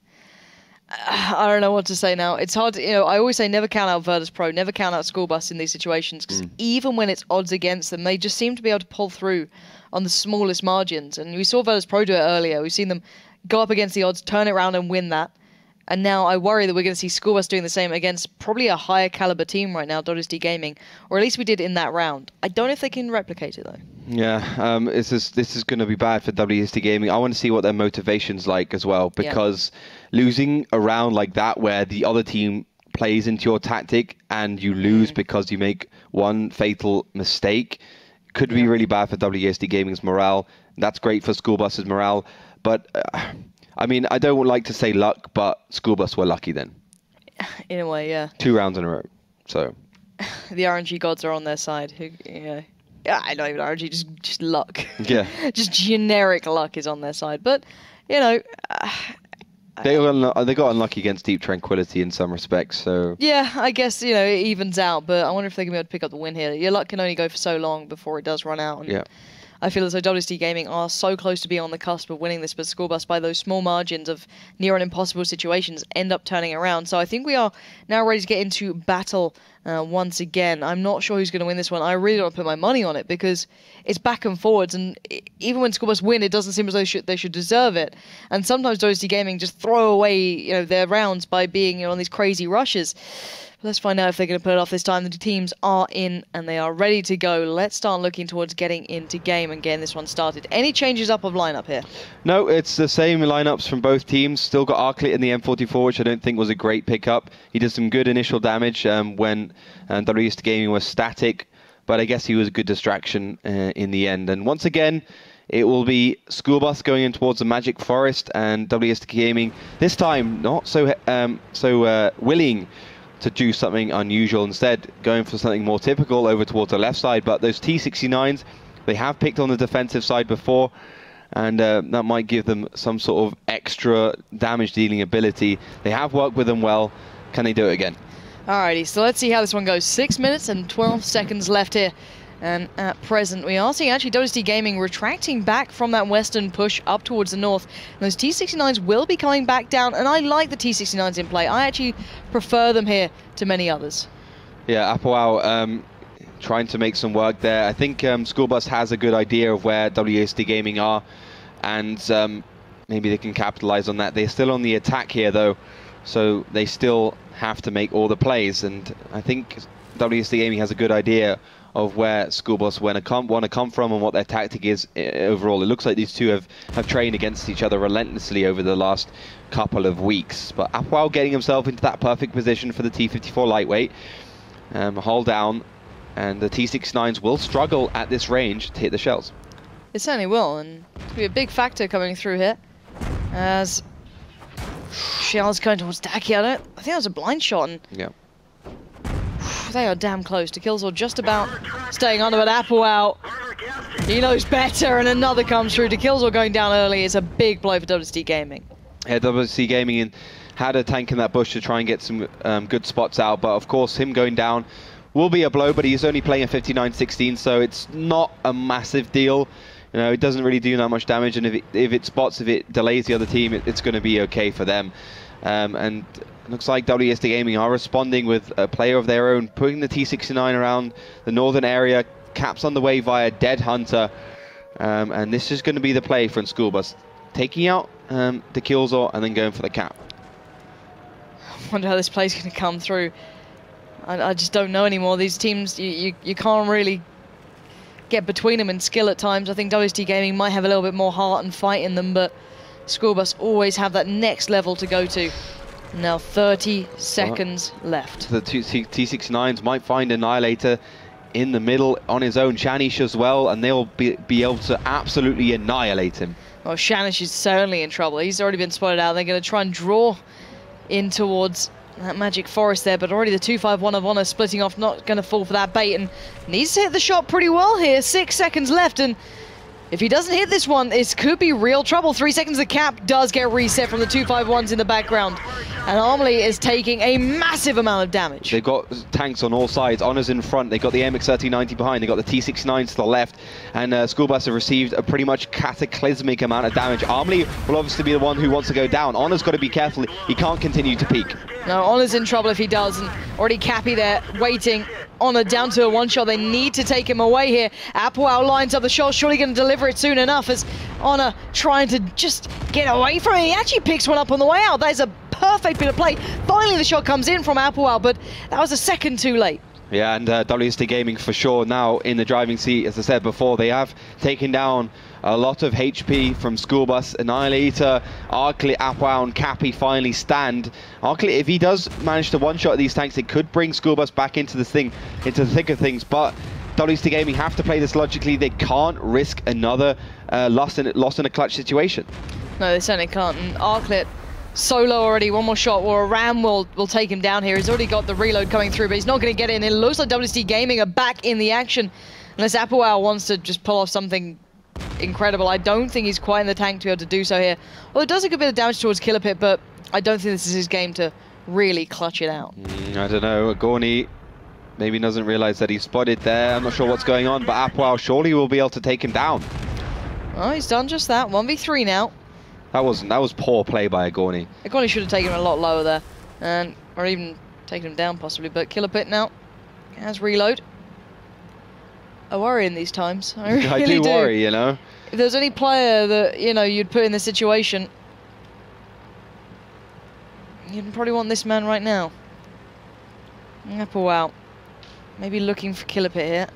I don't know what to say now. It's hard to, you know, I always say never count out Virtus Pro, never count out School Bus in these situations, because Mm. even when it's odds against them, they just seem to be able to pull through on the smallest margins. And we saw Virtus Pro do it earlier. We've seen them go up against the odds, turn it around and win that. And now I worry that we're going to see School Bus doing the same against probably a higher caliber team right now, W S T Gaming, or at least we did in that round. I don't know if they can replicate it though. Yeah, um, this is this is going to be bad for W S T Gaming. I want to see what their motivation's like as well, Yeah. because losing a round like that where the other team plays into your tactic and you lose Mm. because you make one fatal mistake could be Yeah. really bad for W S T Gaming's morale. That's great for School Bus's morale, but uh, I mean, I don't like to say luck, but School Bus were lucky then. In a way, yeah. Two rounds in a row, so The R N G gods are on their side. Who, you know, yeah, I not even R N G, just just luck. yeah. Just generic luck is on their side. But, you know, uh, They got, unlu- they got unlucky against Deep Tranquility in some respects, so yeah, I guess, you know, it evens out. But I wonder if they can be able to pick up the win here. Your luck can only go for so long before it does run out. And yeah. I feel as though W S T Gaming are so close to be on the cusp of winning this, but School Bus, by those small margins of near and impossible situations, end up turning around. So I think we are now ready to get into battle uh, once again. I'm not sure who's going to win this one. I really don't put my money on it because it's back and forwards, and i- even when School Bus win, it doesn't seem as though they should, they should deserve it. And sometimes W S T Gaming just throw away, you know, their rounds by being, you know, on these crazy rushes. Let's find out if they're going to put it off this time. The teams are in and they are ready to go. Let's start looking towards getting into game and getting this one started. Any changes up of lineup here? No, it's the same lineups from both teams. Still got Arclit in the M forty-four, which I don't think was a great pickup. He did some good initial damage um, when um, W S T Gaming was static, but I guess he was a good distraction uh, in the end. And once again, it will be School Bus going in towards the Magic Forest, and W S T Gaming this time not so um, so uh, willing to do something unusual, instead going for something more typical over towards the left side. But those T sixty-nines, they have picked on the defensive side before, and uh, that might give them some sort of extra damage dealing ability. They have worked with them well. Can they do it again? Alrighty, so let's see how this one goes. Six minutes and twelve seconds left here. And at present, we are seeing actually W S T Gaming retracting back from that western push up towards the north. And those T sixty-nines will be coming back down, and I like the T sixty-nines in play. I actually prefer them here to many others. Yeah, Apoel um, trying to make some work there. I think um, School Bus has a good idea of where W S T Gaming are, and um, maybe they can capitalize on that. They're still on the attack here, though, so they still have to make all the plays. And I think W S T Gaming has a good idea of where School Bus want to come, want to come from and what their tactic is uh, overall. It looks like these two have, have trained against each other relentlessly over the last couple of weeks. But Apoel getting himself into that perfect position for the T fifty-four lightweight. Um, hold down, and the T sixty-nines will struggle at this range to hit the shells. It certainly will, and it'll be a big factor coming through here. As Xiao's going towards Daki. I don't. I think that was a blind shot, and Yeah. they are damn close to Killzor, just about staying under, but Apple out. He knows better, and another comes through to Killzor going down early. It's a big blow for W S D Gaming. Yeah, W S D Gaming in, had a tank in that bush to try and get some um, good spots out, but of course him going down will be a blow, but he's only playing a fifty-nine sixteen, so it's not a massive deal. You know, it doesn't really do that much damage, and if it, if it spots, if it delays the other team, it, it's going to be okay for them. Um, and it looks like W S D Gaming are responding with a player of their own, putting the T sixty-nine around the northern area. Caps on the way via Dead Hunter, um, and this is going to be the play from School Bus, taking out um, the Killzor and then going for the cap. I wonder how this play's going to come through. I, I just don't know anymore. These teams, you, you, you can't really get between them in skill at times. I think W S D Gaming might have a little bit more heart and fight in them, but School Bus always have that next level to go to. Now thirty seconds well, left. The two T sixty-nines might find Annihilator in the middle on his own, Shanish as well, and they'll be, be able to absolutely annihilate him. Well, Shanish is certainly in trouble. He's already been spotted out. They're going to try and draw in towards that magic forest there, but already the two five one of Honor splitting off, not going to fall for that bait, and needs to hit the shot pretty well here. Six seconds left, and if he doesn't hit this one, it could be real trouble. Three seconds, the cap does get reset from the two five ones in the background. And Armley is taking a massive amount of damage. They've got tanks on all sides. Honor's in front. They've got the M X thirty ninety behind. They've got the T sixty-nines to the left. And uh, School Bus have received a pretty much cataclysmic amount of damage. Armley will obviously be the one who wants to go down. Honor's got to be careful. He can't continue to peek. No, Honor's in trouble if he does. And already Cappy there waiting. Honor down to a one shot. They need to take him away here. Apoel lines up the shot. Surely going to deliver it soon enough as Honor trying to just get away from him. He actually picks one up on the way out. That is a perfect bit of play. Finally the shot comes in from Apoel, but that was a second too late. Yeah, and uh, W S D Gaming for sure now in the driving seat. As I said before, they have taken down a lot of H P from School Bus. Annihilator, Arclit, Apoel, and Cappy finally stand. Arclit, if he does manage to one-shot these tanks, it could bring School Bus back into this thing, into the thick of things, but W S D Gaming have to play this logically. They can't risk another uh, loss in loss in a clutch situation. No, they certainly can't. And Arclit solo already, one more shot, or a ram will, will take him down here. He's already got the reload coming through, but he's not going to get in. It looks like W S D Gaming are back in the action, unless Apoel wants to just pull off something incredible. I don't think he's quite in the tank to be able to do so here. Well, it does a good bit of damage towards Killer Pit, but I don't think this is his game to really clutch it out. Mm, I don't know. Gorny maybe doesn't realize that he's spotted there. I'm not sure what's going on, but Apoel surely will be able to take him down. Well, he's done just that. one v three now. That wasn't. That was poor play by Agorni. Agorni should have taken him a lot lower there, and or even taken him down possibly. But Killer Pit now has reload. I worry in these times. I really I do, do worry, you know. If there's any player that you know you'd put in this situation, you'd probably want this man right now. Apple out. Maybe looking for Killer Pit here.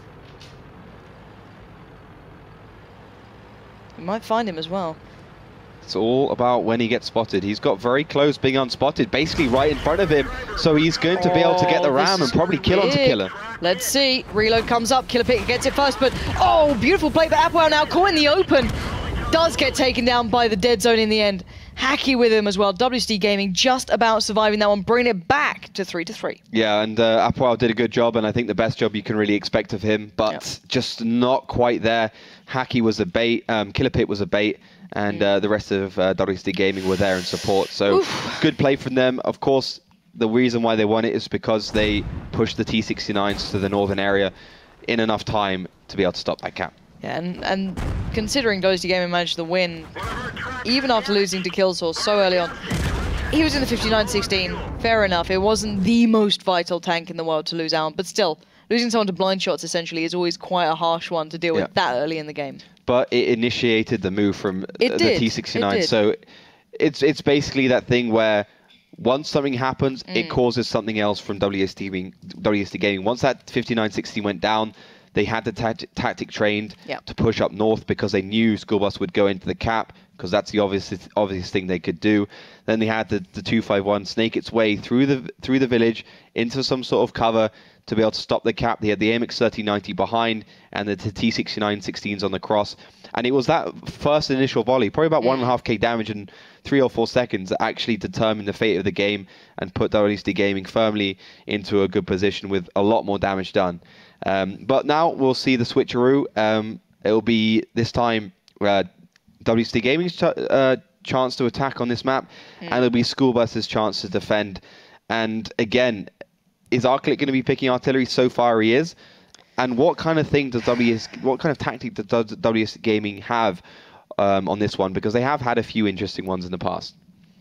You might find him as well. It's all about when he gets spotted. He's got very close being unspotted, basically right in front of him. So he's going to be able to get the Oh, ram this and probably is kill onto big. Killer. Let's see. Reload comes up. Killer Pit gets it first, but oh, beautiful play. But Apoel now caught in the open. Does get taken down by the dead zone in the end. Hacky with him as well. W S D Gaming just about surviving that one, bringing it back to three to three. Yeah, and uh, Apoel did a good job, and I think the best job you can really expect of him, but Yep. just not quite there. Hacky was a bait, um, Killer Pit was a bait, and uh, the rest of uh, W S D Gaming were there in support. So Oof. good play from them. Of course, the reason why they won it is because they pushed the T sixty-nines to the northern area in enough time to be able to stop that cap. Yeah, and, and considering W S D Gaming managed to win, even after losing to Killzor so early on, he was in the fifty-nine sixteen. Fair enough, it wasn't the most vital tank in the world to lose out, but still, losing someone to blind shots essentially is always quite a harsh one to deal with Yeah. that early in the game. But it initiated the move from It the did. T sixty-nine. It did. So it's it's basically that thing where once something happens, it Mm. causes something else from W S D Gaming. W S D Gaming. Once that fifty-nine sixty went down, They had the tact tactic trained Yep. to push up north because they knew School Bus would go into the cap, because that's the obvious obvious thing they could do. Then they had the, the two five one snake its way through the through the village into some sort of cover to be able to stop the cap. They had the A M X thirty ninety behind and the T sixty-nine sixteens on the cross. And it was that first initial volley, probably about one and a half K damage in three or four seconds, that actually determined the fate of the game and put W S D Gaming firmly into a good position with a lot more damage done. Um, but now we'll see the switcheroo. Um, it'll be this time uh, W S D Gaming's ch uh, chance to attack on this map, mm. and it'll be School Bus's chance to defend. And again, is Arclight going to be picking artillery? So far he is. And what kind of thing does W S, what kind of tactic does W S D Gaming have um, on this one? Because they have had a few interesting ones in the past.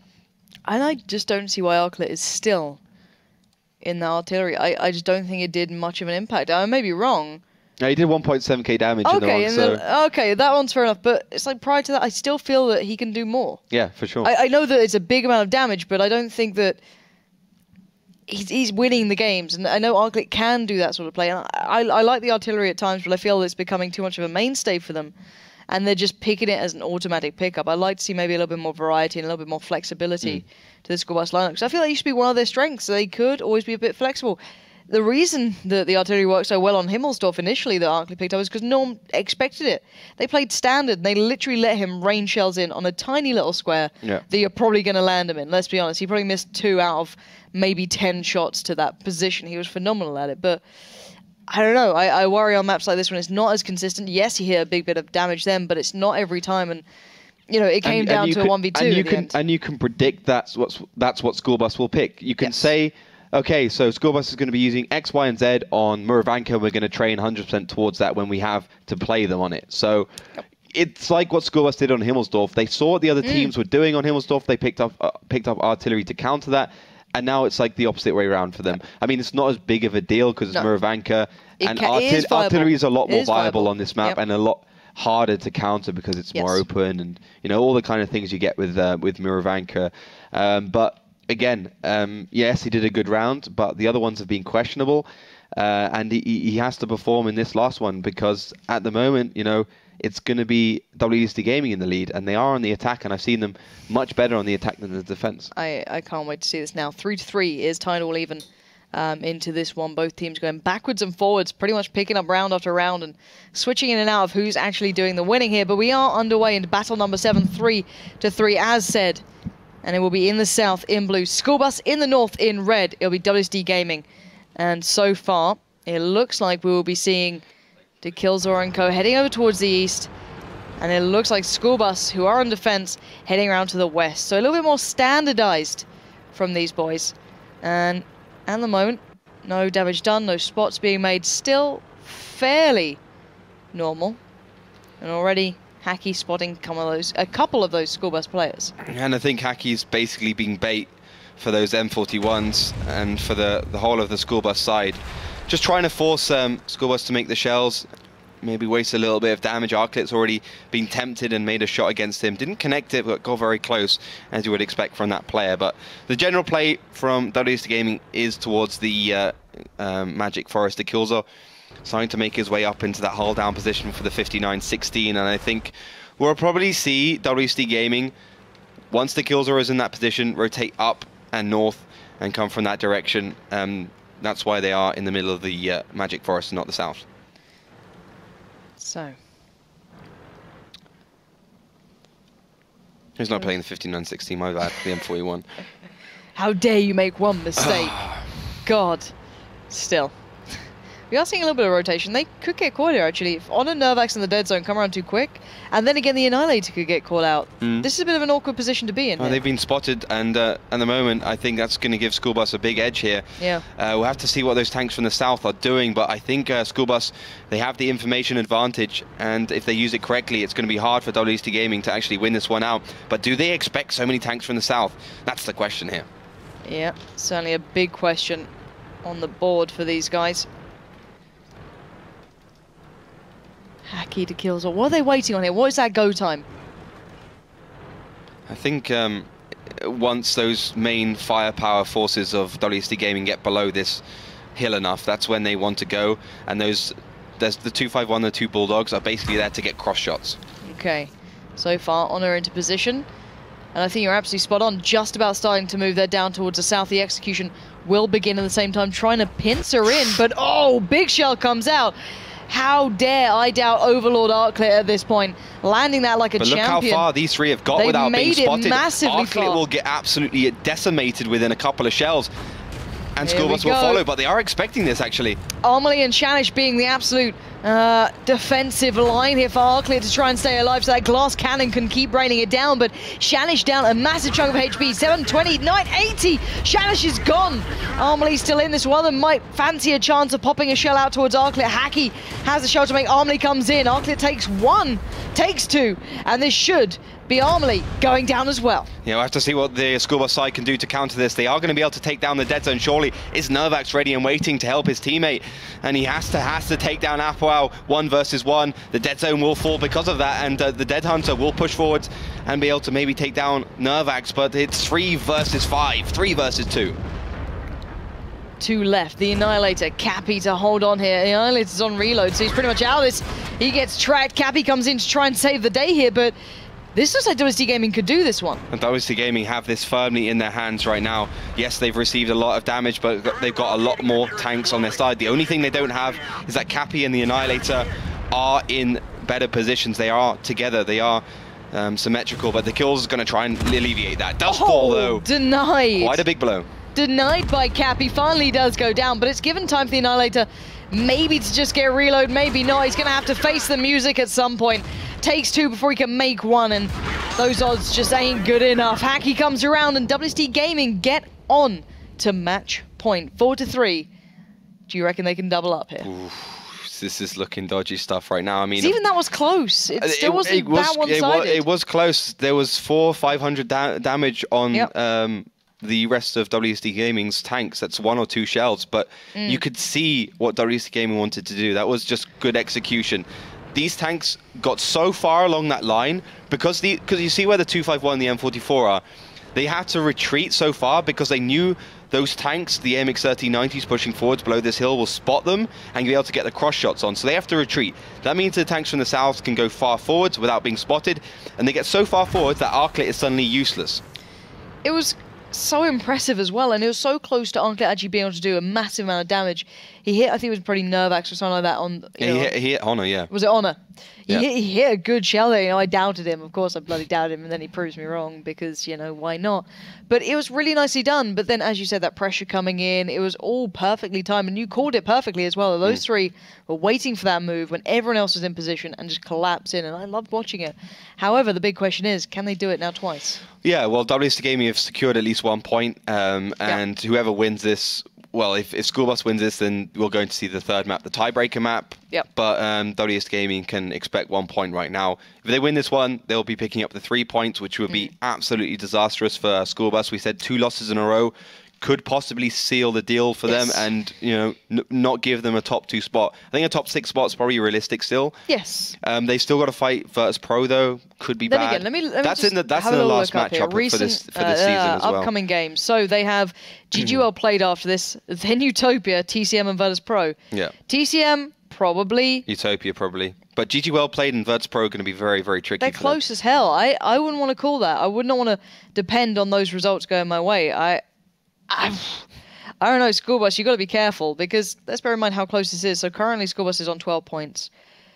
And I just don't see why Arclight is still in the artillery. I, I just don't think it did much of an impact. I may be wrong. No, he did one point seven K damage in the Okay, one, and so... the, okay, that one's fair enough. But it's like prior to that, I still feel that he can do more. Yeah, for sure. I, I know that it's a big amount of damage, but I don't think that he's, he's winning the games. And I know Arclight can do that sort of play. And I, I, I like the artillery at times, but I feel it's becoming too much of a mainstay for them. And they're just picking it as an automatic pickup. I'd like to see maybe a little bit more variety and a little bit more flexibility mm. to the School Bus lineup. Because I feel like it used to be one of their strengths. They could always be a bit flexible. The reason that the artillery worked so well on Himmelsdorf initially that Arclight picked up was because no one expected it. They played standard and they literally let him rain shells in on a tiny little square yeah. that you're probably going to land him in. Let's be honest. He probably missed two out of maybe ten shots to that position. He was phenomenal at it. But I don't know. I, I worry on maps like this when it's not as consistent. Yes, he hit a big bit of damage then, but it's not every time. And you know, it came and, down and to can, a one v two and you at the can end. and you can predict that's what's that's what School Bus will pick. You can yes. say, okay, so School Bus is going to be using X, Y, and Z on Muravanka. We're going to train one hundred percent towards that when we have to play them on it. So yep. it's like what School Bus did on Himmelsdorf. They saw what the other Mm. teams were doing on Himmelsdorf. They picked up uh, picked up artillery to counter that. And now it's like the opposite way around for them. Yep. I mean, it's not as big of a deal because it's no. Muravanka. It And ca- it is artil artillery is a lot It more is viable, viable. on this map Yep. and a lot harder to counter because it's Yes. more open and, you know, all the kind of things you get with uh, with Muravanka. Um, but again, um, yes, he did a good round, but the other ones have been questionable. Uh, and he, he has to perform in this last one because at the moment, you know, it's going to be W S D Gaming in the lead, and they are on the attack, and I've seen them much better on the attack than the defense. I, I can't wait to see this now. Three to three is tied all even um, into this one. Both teams going backwards and forwards, pretty much picking up round after round and switching in and out of who's actually doing the winning here. But we are underway into battle number seven, three to three, as said. And it will be in the south in blue. School Bus in the north in red. It'll be W S D Gaming. And so far, it looks like we will be seeing Dekillzor and co heading over towards the east. And it looks like School Bus, who are on defense, heading around to the west. So a little bit more standardized from these boys. And at the moment, no damage done, no spots being made. Still fairly normal. And already Hacky spotting a couple of those, a couple of those School Bus players. And I think Hacky's basically being bait for those M forty-ones and for the, the whole of the School Bus side. Just trying to force um, School Bus to make the shells, maybe waste a little bit of damage. Arclight's already been tempted and made a shot against him. Didn't connect it, but got very close, as you would expect from that player. But the general play from W S D Gaming is towards the uh, um, Magic Forest Dekillzor, starting to make his way up into that hull down position for the fifty-nine sixteen. And I think we'll probably see W S D Gaming, once Dekillzor is in that position, rotate up and north and come from that direction. Um, that's why they are in the middle of the uh, Magic Forest and not the south. So. Who's not playing the fifty-nine sixteen? My bad, the M forty-one. How dare you make one mistake? God. Still. We are seeing a little bit of rotation. They could get caught here, actually. If Honor, Nervax in the dead zone come around too quick, and then again the Annihilator could get caught out. Mm. This is a bit of an awkward position to be in. Oh, they've been spotted, and uh, at the moment, I think that's going to give School Bus a big edge here. Yeah. Uh, we'll have to see what those tanks from the south are doing, but I think uh, School Bus, they have the information advantage, and if they use it correctly, it's going to be hard for W S D Gaming to actually win this one out. But do they expect so many tanks from the south? That's the question here. Yeah, certainly a big question on the board for these guys. Hacky to kills. What are they waiting on here? What is that go time? I think um, once those main firepower forces of W S D Gaming get below this hill enough, that's when they want to go. And those there's the two five one, the two Bulldogs are basically there to get cross shots. Okay, so far Honor into position, and I think you're absolutely spot on. Just about starting to move there down towards the south. The execution will begin at the same time, trying to pincer in, but oh, Big Shell comes out. How dare I doubt Overlord Arclit at this point, landing that like a but champion. But look how far these three have got They've without being made it spotted. massively Arclit far. will get absolutely decimated within a couple of shells. And Here School we Bus will go. follow, but they are expecting this, actually. Armley and Shanish being the absolute uh, defensive line here for Arclit to try and stay alive, so that glass cannon can keep raining it down, but Shanish down a massive chunk of H P, seven twenty, nine eighty, Shanish is gone. Armley's still in this one, and might fancy a chance of popping a shell out towards Arclit. Hacky has a shell to make, Armley comes in, Arclit takes one, takes two, and this should be Armley going down as well. Yeah, we'll have to see what the School Bus side can do to counter this. They are going to be able to take down the dead zone, surely. Is Nervax ready and waiting to help his teammate? And he has to has to take down Apoel one versus one. The dead zone will fall because of that, and uh, the Dead Hunter will push forwards and be able to maybe take down Nervax, but it's three versus five, three versus two. Two left, the Annihilator, Cappy to hold on here. The Annihilator's on reload, so he's pretty much out of this. He gets tracked, Cappy comes in to try and save the day here, but this looks like W S D Gaming could do this one. And W S D Gaming have this firmly in their hands right now. Yes, they've received a lot of damage, but they've got a lot more tanks on their side. The only thing they don't have is that Cappy and the Annihilator are in better positions. They are together, they are um, symmetrical, but the kills is going to try and alleviate that. Does oh, fall though. Denied. Quite a big blow. Denied by Cappy, finally does go down, but it's given time for the Annihilator maybe to just get a reload, maybe not. He's going to have to face the music at some point. Takes two before he can make one, and those odds just ain't good enough. Hacky comes around, and W S D Gaming get on to match point. Four to three. Do you reckon they can double up here? Oof, this is looking dodgy stuff right now. I mean, Even that was close. It still wasn't it was, that one-sided. It was, it was close. There was four five hundred da damage on Yep. um, the rest of W S D Gaming's tanks. That's one or two shells, but Mm. you could see what W S D Gaming wanted to do. That was just good execution. These tanks got so far along that line because the because you see where the two five one and the M forty-four are. They had to retreat so far because they knew those tanks, the A M X thirteen nineties pushing forwards below this hill, will spot them and be able to get the cross shots on. So they have to retreat. That means the tanks from the south can go far forwards without being spotted, and they get so far forwards that Arclit is suddenly useless. It was so impressive as well, and it was so close to Arclit actually being able to do a massive amount of damage. He hit, I think it was probably Nervax or something like that on. You Yeah, know, he hit, he hit Honor, yeah. Was it Honor? He, Yeah. hit, he hit a good shell there. You know, I doubted him. Of course, I bloody doubted him, and then he proves me wrong because, you know, why not? But it was really nicely done. But then, as you said, that pressure coming in, it was all perfectly timed, and you called it perfectly as well. Those Mm. three were waiting for that move when everyone else was in position and just collapsed in, and I loved watching it. However, the big question is, can they do it now twice? Yeah, well, W S D Gaming have secured at least one point, um, and whoever wins this, well, if, if School Bus wins this, then we're going to see the third map, the tiebreaker map. Yep. But um, W S D Gaming can expect one point right now. If they win this one, they'll be picking up the three points, which would be absolutely disastrous for School Bus. We said two losses in a row could possibly seal the deal for Yes. them and, you know, n not give them a top two spot. I think a top six spot's probably realistic still. Yes. Um, they've still got to fight Virtus Pro though. Could be Then bad. again, let me, let me that's just in the that's have in a the little last look up here. matchup for Recent, this for this uh, season uh, as well. Upcoming games. So they have G G L played after this, then Utopia, T C M, and Virtus Pro. Yeah. T C M probably. Utopia probably, but G G well played and Virtus Pro are going to be very very tricky. They're for close as hell. I, I wouldn't want to call that. I would not want to depend on those results going my way. I, I, I don't know, School Bus, you got to be careful because let's bear in mind how close this is. So currently School Bus is on twelve points.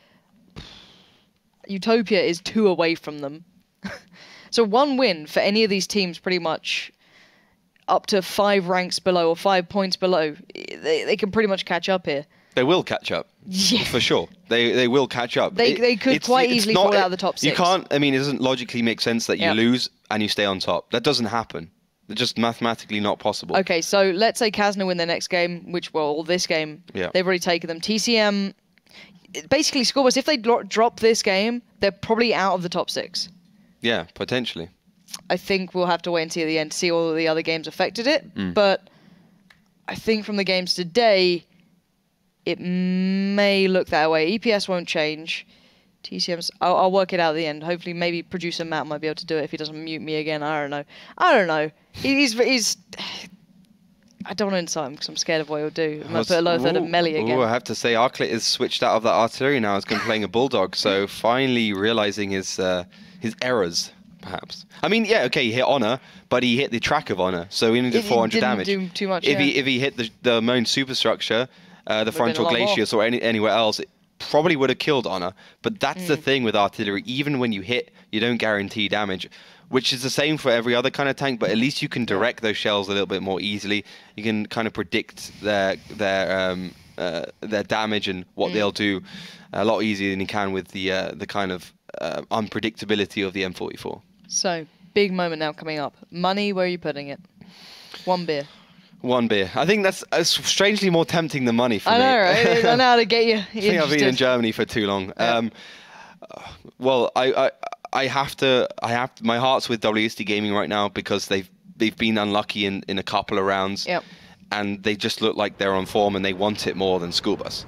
Utopia is two away from them. So one win for any of these teams pretty much up to five ranks below or five points below. They, they can pretty much catch up here. them. They will catch up. Yeah. For sure, they they will catch up. They- they could it's- quite it's easily not- fall out of the top You six. can't. I mean, it doesn't logically make sense that you Yeah. lose and you stay on top. That doesn't happen. It's just mathematically not possible. Okay, so let's say Kazna win their next game, which, well, this game, Yeah. they've already taken them. T C M, basically, School Bus, if they dro- drop this game, they're probably out of the top six. Yeah, potentially. I think we'll have to wait and see at the end to see all of the other games affected it. Mm. But I think from the games today, it may look that way. E P S won't change. T C M's, I'll, I'll work it out at the end. Hopefully, maybe producer Matt might be able to do it if he doesn't mute me again. I don't know. I don't know. He's he's I don't want to insult him because I'm scared of what he'll do. I might Was- put a low third of ooh, melee again. ooh, I have to say, Arclit is switched out of that artillery now. Has been playing a bulldog, so finally realizing his uh, his errors, perhaps. I mean, yeah, okay, he hit Honor, but he hit the track of Honor, so he only did It- it four hundred didn't damage. do too much, If he yeah. if he hit the the main superstructure, uh, the Would've been a frontal lot more. glacius or any, anywhere else, it probably would have killed Honor. But that's Mm. the thing with artillery. Even when you hit, you don't guarantee damage. Which is the same for every other kind of tank, but at least you can direct those shells a little bit more easily. You can kind of predict their their um, uh, their damage and what Mm. they'll do a lot easier than you can with the uh, the kind of uh, unpredictability of the M forty-four. So, big moment now coming up. Money, where are you putting it? One beer. One beer. I think that's uh, strangely more tempting than money for I me. know, right? I know how to get you I think I've been in interested. Germany for too long. Yeah. Um, uh, well, I, I I have to I have my heart's with W S D Gaming right now because they've they've been unlucky in, in a couple of rounds. Yep. And they just look like they're on form and they want it more than School Bus.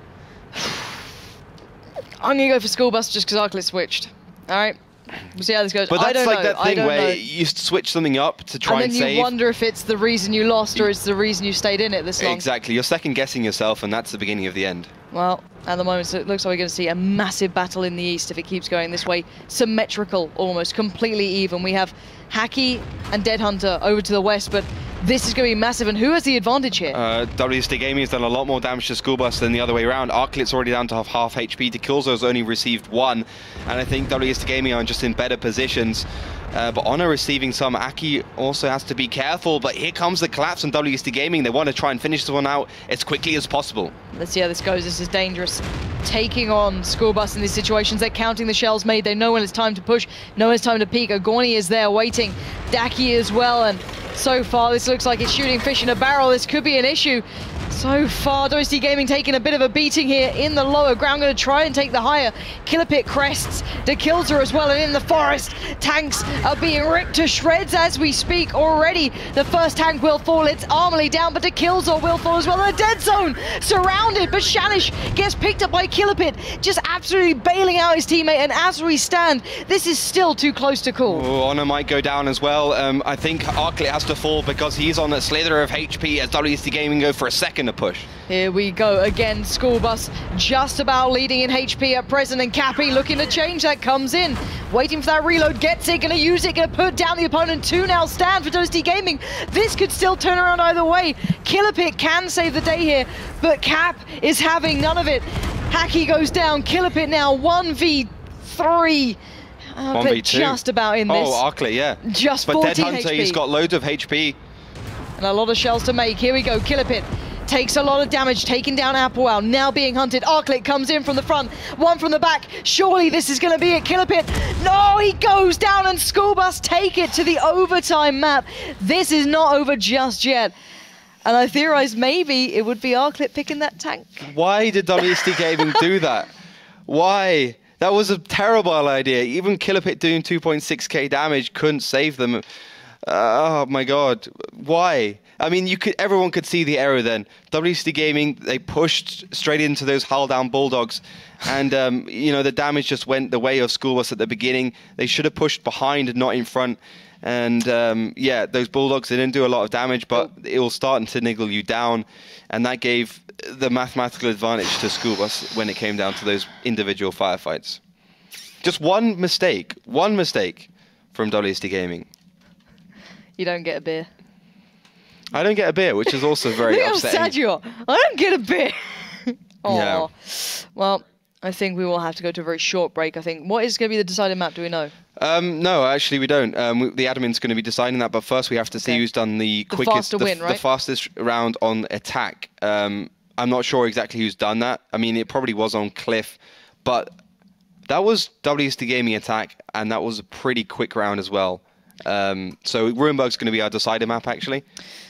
I'm going to go for School Bus just because Arclit switched. All right? We'll see how this goes. But I that's don't like know. that I thing don't where know. you switch something up to try And and, then you save. wonder if it's the reason you lost or it's the reason you stayed in it this long. Exactly. You're second guessing yourself, and that's the beginning of the end. Well, at the moment, it looks like we're going to see a massive battle in the east if it keeps going this way. Symmetrical, almost, completely even. We have Hacky and Dead Hunter over to the west, but this is going to be massive. And who has the advantage here? Uh, W S D Gaming has done a lot more damage to School Bus than the other way around. Arclit's already down to half, half H P. Killzone's only received one. And I think W S D Gaming are just in better positions. Uh, but Honor receiving some. Aki also has to be careful. But here comes the collapse on W S D Gaming. They want to try and finish this one out as quickly as possible. Let's see how this goes. This is dangerous. Taking on School Bus in these situations. They're counting the shells made. They know when it's time to push. Know when it's time to peek. Agorni is there waiting. Daki as well. And so far, this looks like it's shooting fish in a barrel. This could be an issue. So far, W S D Gaming taking a bit of a beating here in the lower ground. Going to try and take the higher. Killer Pit crests. The kills are as well. And in the forest, tanks are being ripped to shreds as we speak already. The first tank will fall. It's Armley down, but the Killzone will fall as well. The Dead Zone surrounded, but Shanish gets picked up by Killer Pit, just absolutely bailing out his teammate. And as we stand, this is still too close to call. Oh, Honor might go down as well. Um, I think Arclit has to fall because he's on a slither of H P as W S D Gaming go for a second to push. Here we go again. School Bus just about leading in H P at present, and Cappy looking to change that. Comes in, waiting for that reload, gets it, gonna use it, gonna put down the opponent. Two now stand for W S D Gaming. This could still turn around either way. Killer Pit can save the day here, but Cap is having none of it. Hacky goes down. Killer Pit now one v three. Uh, one but v two. just about in this. Oh, Arclit, yeah. Just But Dead fourteen Hunter, H P. he's got loads of H P. And a lot of shells to make. Here we go. Killer Pit takes a lot of damage, taking down Applewell, now being hunted. Arclit comes in from the front, one from the back. Surely this is going to be it. Killer Pit, no, he goes down, and School Bus take it to the overtime map. This is not over just yet. And I theorize maybe it would be Arclit picking that tank. Why did W S D Gaming do that? Why? That was a terrible idea. Even Killer Pit doing two point six K damage couldn't save them. Uh, oh my god. Why? I mean, you could. Everyone could see the error then. W S D Gaming, they pushed straight into those hull down Bulldogs. And, um, you know, the damage just went the way of School Bus at the beginning. They should have pushed behind and not in front. And, um, yeah, those Bulldogs, they didn't do a lot of damage, but it was starting to niggle you down. And that gave the mathematical advantage to School Bus when it came down to those individual firefights. Just one mistake, one mistake from W S D Gaming. You don't get a beer. I don't get a beer, which is also very Look how upsetting. sad you are. I don't get a beer. Aw. Yeah. Well, I think we will have to go to a very short break. I think. What is going to be the deciding map? Do we know? Um, no, actually we don't. Um, we, the admin's going to be deciding that, but first we have to see Okay. who's done the, The quickest, faster the, win, the right? fastest round on attack. Um, I'm not sure exactly who's done that. I mean, it probably was on Cliff, but that was W S D Gaming attack, and that was a pretty quick round as well. Um, so Ruinberg's going to be our decider map, actually.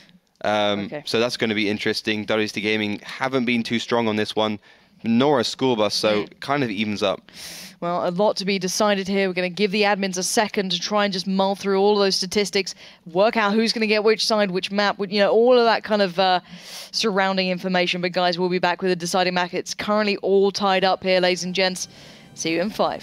Um, Okay. So that's going to be interesting. W S D Gaming haven't been too strong on this one, nor a School Bus, so it kind of evens up. Well, a lot to be decided here. We're going to give the admins a second to try and just mull through all of those statistics, work out who's going to get which side, which map, you know, all of that kind of uh, surrounding information. But guys, we'll be back with a deciding map. It's currently all tied up here, ladies and gents. See you in five.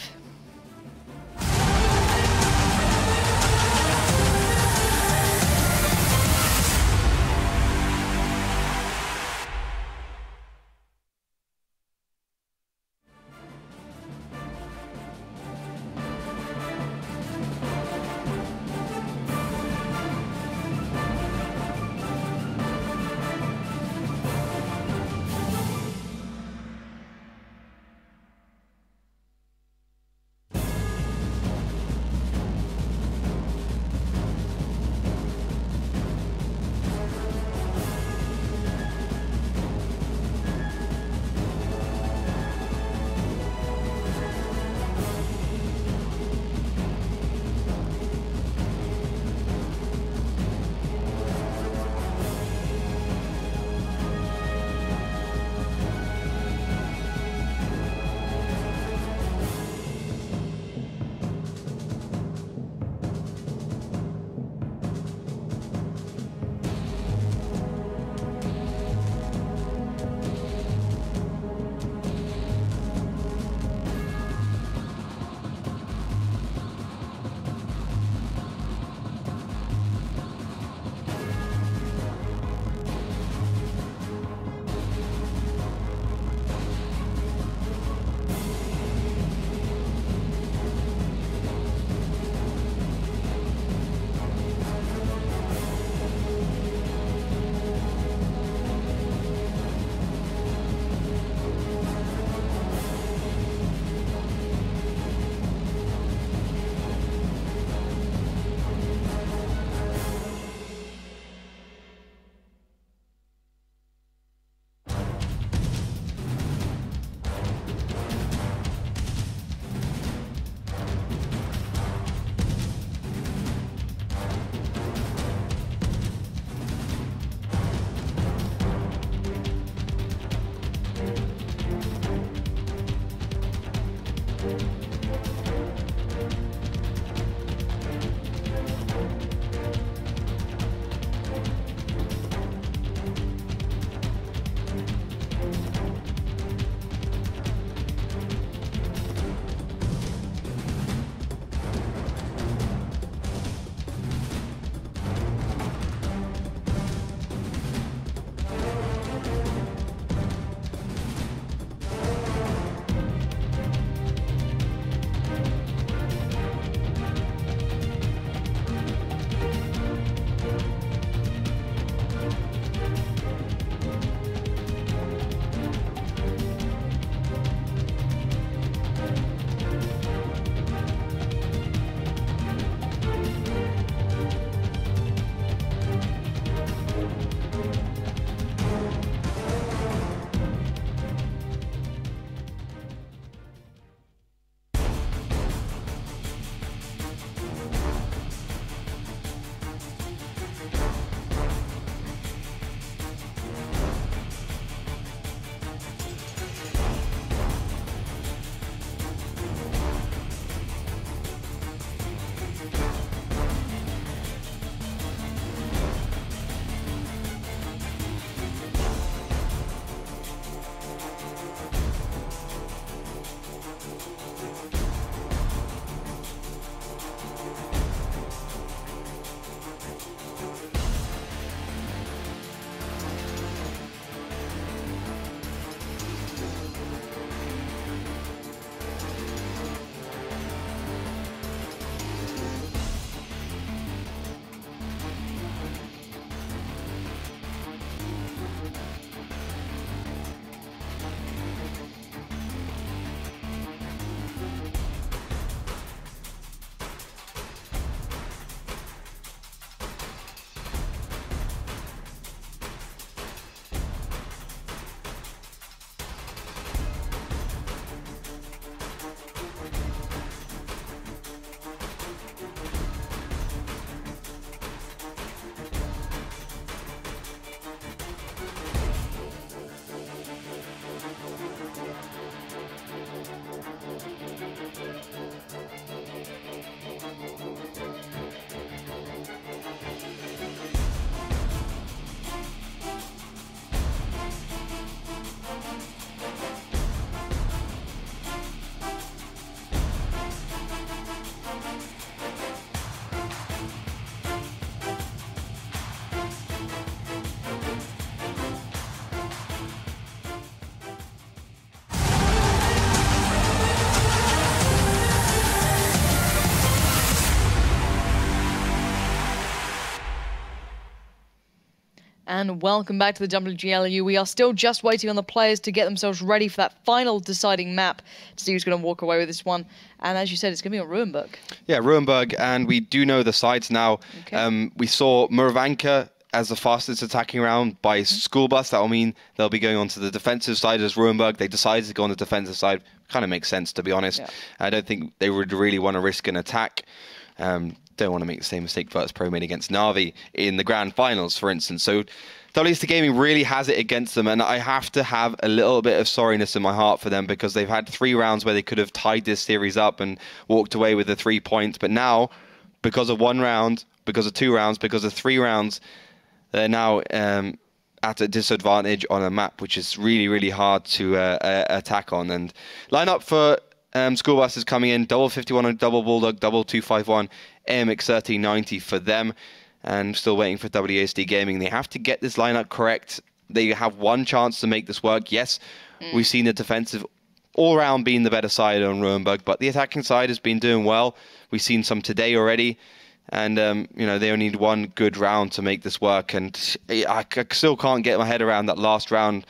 And welcome back to the W G L U. We are still just waiting on the players to get themselves ready for that final deciding map to see who's going to walk away with this one. And as you said, it's going to be on Ruinberg. Yeah, Ruinberg, and we do know the sides now. Okay. Um, we saw Muravanka as the fastest attacking round by School Bus. That will mean they'll be going on to the defensive side as Ruinberg. They decided to go on the defensive side. Kind of makes sense, to be honest. Yeah. I don't think they would really want to risk an attack. Um, don't want to make the same mistake Virtus Pro made against Na'Vi in the grand finals, for instance. So W S T Gaming really has it against them, and I have to have a little bit of sorriness in my heart for them because they've had three rounds where they could have tied this series up and walked away with the three points. But now, because of one round, because of two rounds, because of three rounds, they're now um, at a disadvantage on a map which is really, really hard to uh, uh, attack on. And lineup for um, School Bus is coming in, double fifty-one on double Bulldog, double two fifty-one, A M X thirteen ninety for them. And still waiting for W S T Gaming. They have to get this lineup correct. They have one chance to make this work. Yes, mm. we've seen the defensive all round being the better side on Ruinberg, but the attacking side has been doing well. We've seen some today already. And, um, you know, they only need one good round to make this work. And I, I still can't get my head around that last round.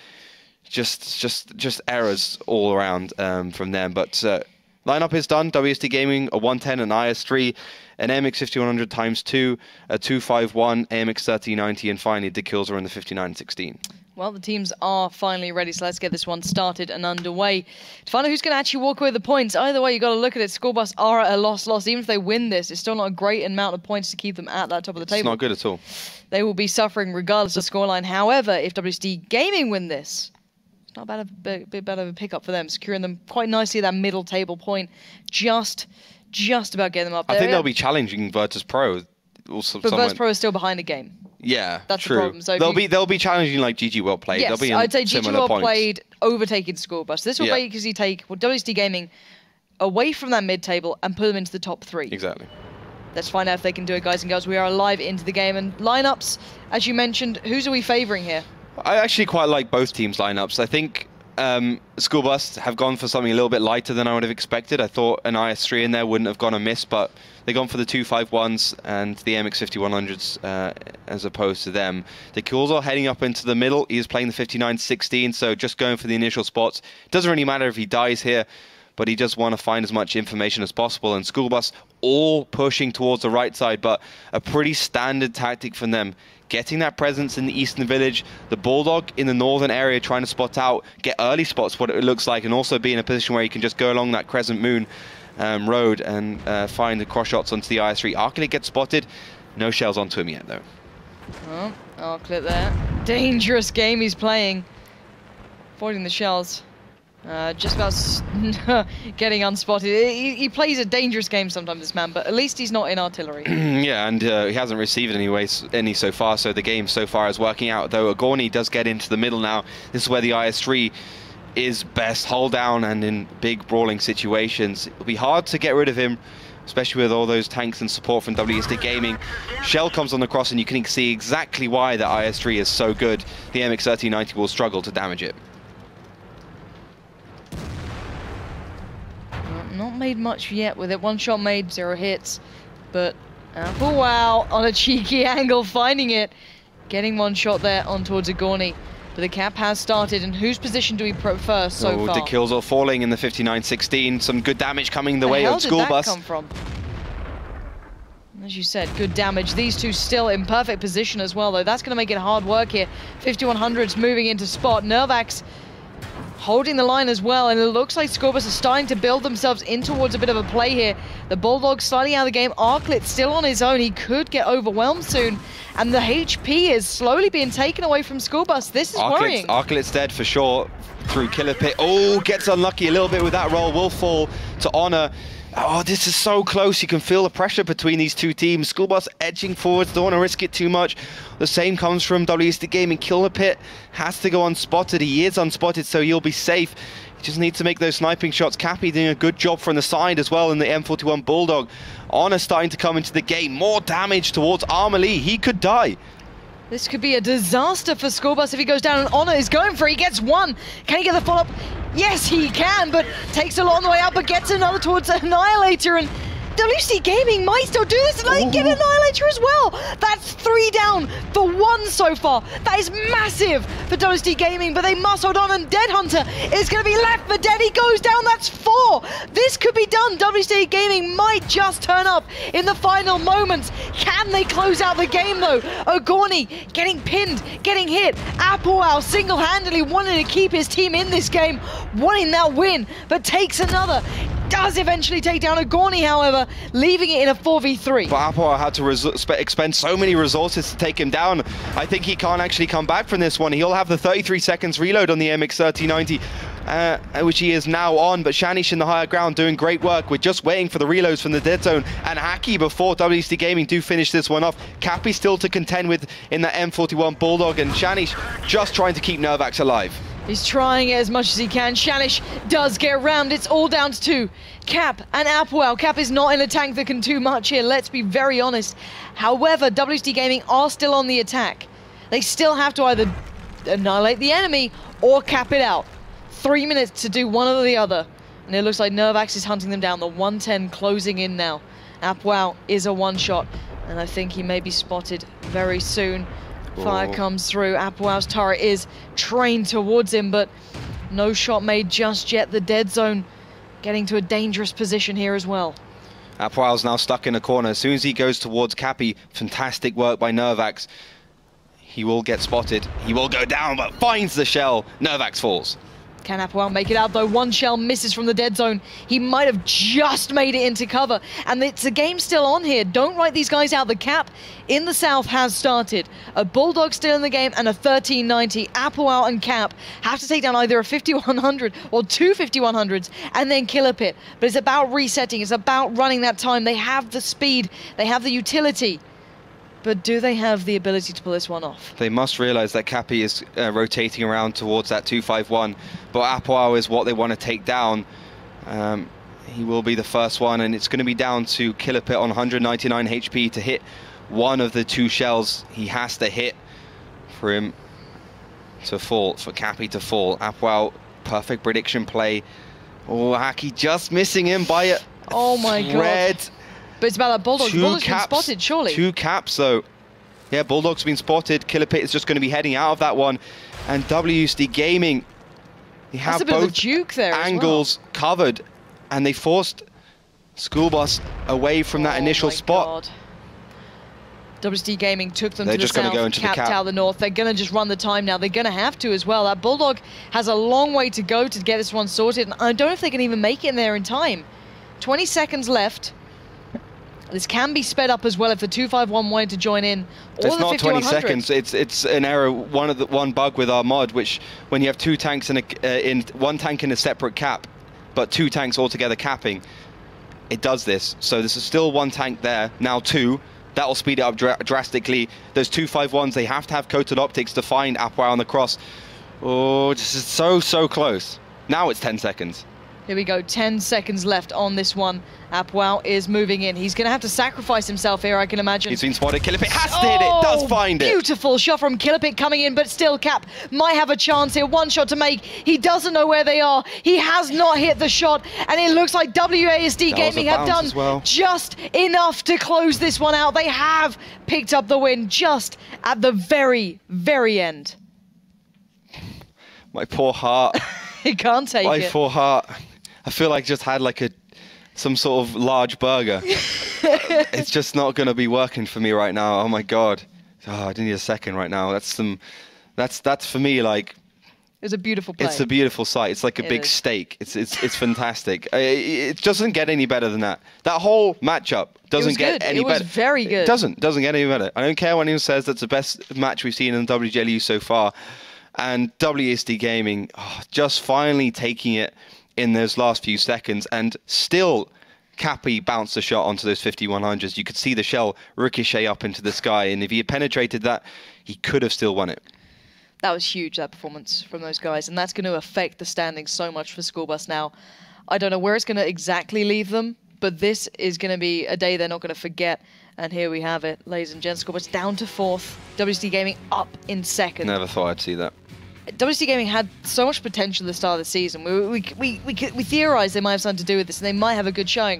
Just just, just errors all around um, from them. But uh, lineup is done. W S T Gaming, a one ten, an I S three, an A M X fifty-one hundred times two, a two fifty-one, A M X thirteen ninety, and finally the kills are in the fifty-nine sixteen. Well, the teams are finally ready, so let's get this one started and underway. To find out who's going to actually walk away with the points, either way, you've got to look at it. School Bus are at a loss-loss. Even if they win this, it's still not a great amount of points to keep them at that top of the table. It's not good at all. They will be suffering regardless of scoreline. However, if W S T Gaming win this, it's not bad of a bit, bit better of a pickup for them, securing them quite nicely at that middle table point. Just, just about getting them up there. I think they'll be challenging Virtus Pro. Also but someone... Virtus Pro is still behind a game. Yeah, that's true. the problem. So they'll you... be they'll be challenging like G G Well Played. Yes, they'll be in I'd say G G Well points. Played overtaking School Bus. This will yeah. basically take well, W S T Gaming away from that mid table and put them into the top three. Exactly. Let's find out if they can do it, guys and girls. We are live into the game and lineups. As you mentioned, whose are we favouring here? I actually quite like both teams' lineups. I think um, School Bus have gone for something a little bit lighter than I would have expected. I thought an I S three in there wouldn't have gone amiss, but they've gone for the two fifty-ones and the A M X fifty-one hundreds uh, as opposed to them. The kills are heading up into the middle. He is playing the fifty-nine sixteen, so just going for the initial spots. Doesn't really matter if he dies here, but he just want to find as much information as possible. And School Bus all pushing towards the right side, but a pretty standard tactic from them. Getting that presence in the eastern village, the Bulldog in the northern area trying to spot out, get early spots, what it looks like, and also be in a position where you can just go along that Crescent Moon um, road and uh, find the cross shots onto the I S three. Arclight gets spotted. No shells onto him yet, though. Oh, Arclight there. Dangerous game he's playing. Avoiding the shells. Uh, just about getting unspotted. He, he plays a dangerous game sometimes, this man, but at least he's not in artillery. Yeah, and uh, he hasn't received any, ways, any so far, so the game so far is working out. Though Agorni does get into the middle now. This is where the I S three is best. Hold down and in big brawling situations. It'll be hard to get rid of him, especially with all those tanks and support from W S T Gaming. Shell comes on the cross, and you can see exactly why the I S three is so good. The A M X thirteen ninety will struggle to damage it. Not made much yet with it. One shot made, zero hits. But Apple Wow on a cheeky angle, finding it. Getting one shot there on towards Agorni. But the cap has started, and whose position do we prefer so oh, far? The kills are falling in the fifty-nine sixteen. Some good damage coming the, the way hell of School did that Bus. Come from? As you said, good damage. These two still in perfect position as well, though. That's going to make it hard work here. fifty-one hundreds moving into spot. Nervax holding the line as well, and it looks like School Bus are starting to build themselves in towards a bit of a play here. The Bulldog sliding out of the game. Arclight still on his own. He could get overwhelmed soon, and the H P is slowly being taken away from School Bus. This is Arclight's, worrying. Arclight's dead for sure through Killer Pit. Oh, gets unlucky a little bit with that roll. Will fall to Honor. Oh, this is so close. You can feel the pressure between these two teams. School Bus edging forwards, don't want to risk it too much. The same comes from W S T Gaming. Killer Pit has to go unspotted. He is unspotted, so he'll be safe. He just needs to make those sniping shots. Cappy doing a good job from the side as well in the M forty-one Bulldog. Honor starting to come into the game. More damage towards Armalee. He could die. This could be a disaster for School Bus if he goes down, and Honor is going for it. He gets one. Can he get the follow-up? Yes, he can, but takes a lot on the way out, but gets another towards Annihilator, and W C Gaming might still do this, and they get Annihilator as well. That's three down for one so far. That is massive for W C Gaming, but they must hold on, and Dead Hunter is going to be left for dead. He goes down, that's four. This could be done. W C Gaming might just turn up in the final moments. Can they close out the game though? Ogoni getting pinned, getting hit. Apoel single-handedly wanting to keep his team in this game, wanting that win, but takes another. Does eventually take down Ogoni, however, leaving it in a four v three. But Apoel had to expend so many resources to take him down. I think he can't actually come back from this one. He'll have the thirty-three seconds reload on the M X thirty ninety, uh, which he is now on. But Shanish in the higher ground doing great work. We're just waiting for the reloads from the dead zone. And Hacky before W C Gaming do finish this one off. Cappy still to contend with in that M forty-one Bulldog, and Shanish just trying to keep Nervax alive. He's trying it as much as he can. Shanish does get around. It's all down to two. Cap and Apoel. Cap is not in a tank that can do much here, let's be very honest. However, W C T Gaming are still on the attack. They still have to either annihilate the enemy or cap it out. Three minutes to do one or the other. And it looks like Nervax is hunting them down. The one ten closing in now. Apoel is a one-shot, and I think he may be spotted very soon. Fire comes through. Apoel's turret is trained towards him, but no shot made just yet. The dead zone getting to a dangerous position here as well. Apoel's now stuck in a corner. As soon as he goes towards Cappy, fantastic work by Nervax. He will get spotted. He will go down, but finds the shell. Nervax falls. Can Apoel make it out though? One shell misses from the dead zone. He might have just made it into cover. And it's a game still on here. Don't write these guys out. The cap in the south has started. A Bulldog still in the game and a thirteen ninety. Apoel and Cap have to take down either a fifty-one hundred or two fifty-one hundreds and then kill a pit. But it's about resetting. It's about running that time. They have the speed. They have the utility. But do they have the ability to pull this one off? They must realize that Cappy is uh, rotating around towards that two five one, but Apoel is what they want to take down. Um, he will be the first one, and it's going to be down to Killer Pit on one hundred ninety-nine H P to hit one of the two shells he has to hit for him to fall, for Cappy to fall. Apoel, perfect prediction play. Oh, Hacky just missing him by a oh my thread. God. But it's about that Bulldog. Two Bulldog's caps, been spotted, surely. Two caps, though. Yeah, Bulldog's been spotted. Killer Pit is just going to be heading out of that one. And W C T Gaming, they have That's a bit of both a juke there angles as well. covered. And they forced School Bus away from that oh initial my spot. God. W C T Gaming took them They're to just the gonna south, go into the capped cap. out the north. They're going to just run the time now. They're going to have to as well. That Bulldog has a long way to go to get this one sorted. And I don't know if they can even make it in there in time. twenty seconds left. This can be sped up as well if the two five one wanted to join in. Or It's the not twenty fifty-one hundred. seconds. It's it's an error. One of the one bug with our mod, which when you have two tanks in a uh, in one tank in a separate cap, but two tanks all together capping, it does this. So this is still one tank there. Now two. That will speed it up dra drastically. Those two five ones, they have to have coated optics to find Apoel on the cross. Oh, this is so so close. Now it's ten seconds. Here we go, ten seconds left on this one. Apoel is moving in. He's going to have to sacrifice himself here, I can imagine. He's been spotted. Killer Pit has to hit it. Does find it. Beautiful shot from Killer Pit coming in, but still Cap might have a chance here. One shot to make. He doesn't know where they are. He has not hit the shot, and it looks like W A S D That was a Gaming have bounce done as well. just enough to close this one out. They have picked up the win just at the very, very end. My poor heart. He can't take My it. poor heart. I feel like I just had like a some sort of large burger. It's just not going to be working for me right now. Oh my God. Oh, I need a second right now. That's some. That's that's for me like. It was a beautiful play. It's a beautiful sight. It's like a It big is. steak. It's it's it's fantastic. Uh, It doesn't get any better than that. That whole matchup doesn't was get good. any It was better. very good. It doesn't doesn't get any better. I don't care when anyone says that's the best match we've seen in W G L U so far. And W S D Gaming oh, just finally taking it in those last few seconds, and still Cappy bounced a shot onto those fifty-one hundreds. You could see the shell ricochet up into the sky, and if he had penetrated that, he could have still won it. That was huge, that performance from those guys, and that's going to affect the standings so much for School Bus now. I don't know where it's going to exactly leave them, but this is going to be a day they're not going to forget. And here we have it, ladies and gents. School Bus down to fourth. W S D Gaming up in second. Never thought I'd see that. W S D Gaming had so much potential at the start of the season. We, we, we, we, we theorized they might have something to do with this, and they might have a good showing.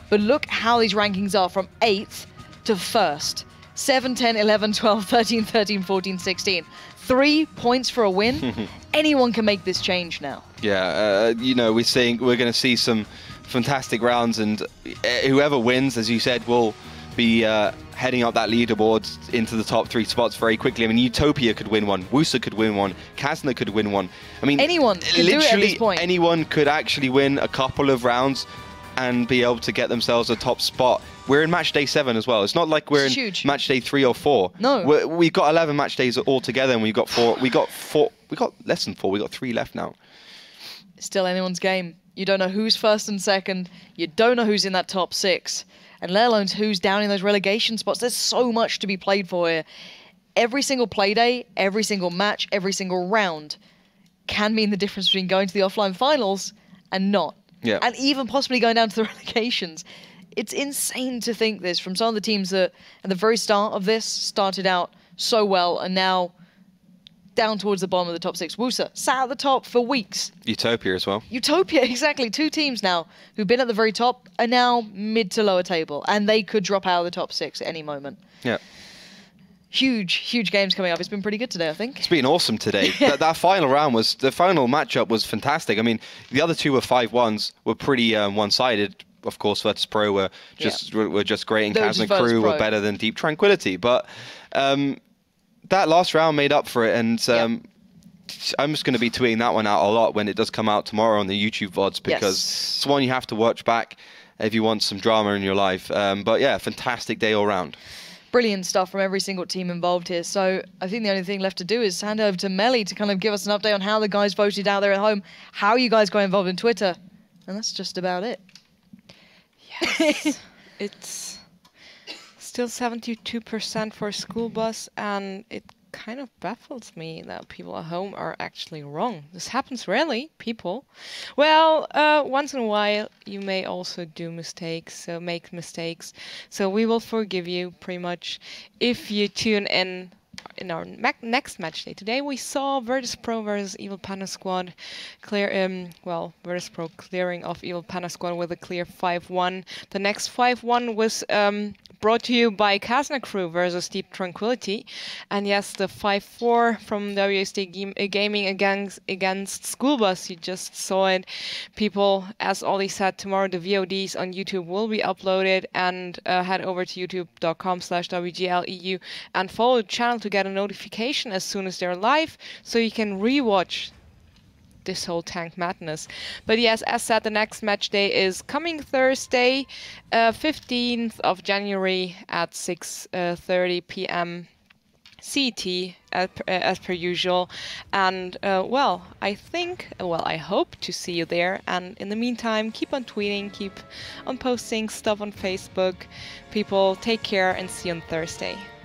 But look how these rankings are from eighth to first. seven, ten, eleven, twelve, thirteen, thirteen, fourteen, sixteen. Three points for a win. Anyone can make this change now. Yeah, uh, you know, we're seeing we're going to see some fantastic rounds, and whoever wins, as you said, will be uh, heading up that leaderboard into the top three spots very quickly. I mean, Utopia could win one, Wusa could win one, Kazna could win one. I mean, anyone could literally do it at this point. Anyone could actually win a couple of rounds and be able to get themselves a top spot. We're in match day seven as well. It's not like we're It's in huge. match day three or four. No, we're, we've got eleven match days altogether, and we've got four. We got four. We got less than four. We got three left now. It's still anyone's game. You don't know who's first and second. You don't know who's in that top six, and let alone who's down in those relegation spots. There's so much to be played for here. Every single play day, every single match, every single round can mean the difference between going to the offline finals and not. Yeah. And even possibly going down to the relegations. It's insane to think this from some of the teams that at the very start of this started out so well and now down towards the bottom of the top six. Wusa sat at the top for weeks. Utopia as well. Utopia, exactly. Two teams now who've been at the very top are now mid to lower table, and they could drop out of the top six at any moment. Yeah. Huge, huge games coming up. It's been pretty good today, I think. It's been awesome today. that, that final round was, the final matchup was fantastic. I mean, the other two were five ones, were pretty um, one-sided. Of course, Virtus Pro were just Yeah. were, were just great, and They were Kazna just Virtus Crew Pro. were better than Deep Tranquility. But um, that last round made up for it, and um, I'm just going to be tweeting that one out a lot when it does come out tomorrow on the YouTube V O Ds, because Yes. it's one you have to watch back if you want some drama in your life. Um, but yeah, fantastic day all round. Brilliant stuff from every single team involved here. So I think the only thing left to do is hand over to Melly to kind of give us an update on how the guys voted out there at home, how you guys got involved in Twitter, and that's just about it. Yes. It's still seventy-two percent for school bus, and it kind of baffles me that people at home are actually wrong. This happens rarely, people. Well, uh, once in a while you may also do mistakes, so make mistakes. So we will forgive you pretty much if you tune in in our ma next match day. Today we saw Virtus Pro versus Evil Panda Squad. Clear, um, well, Virtus Pro clearing off Evil Panda Squad with a clear five one. The next five one was um, brought to you by Kazna Crew versus Deep Tranquility. And yes, the five four from W S D Game Gaming against, against School Bus. You just saw it. People, as Ollie said, tomorrow the V O Ds on YouTube will be uploaded, and uh, head over to youtube.com slash WGLEU and follow the channel to get a notification as soon as they're live, so you can rewatch this whole tank madness. But yes, as said, the next match day is coming Thursday, uh, fifteenth of January at six thirty p m C T as per, as per usual. And uh, well, I think, well, I hope to see you there. And in the meantime, keep on tweeting, keep on posting stuff on Facebook. People, take care and see you on Thursday.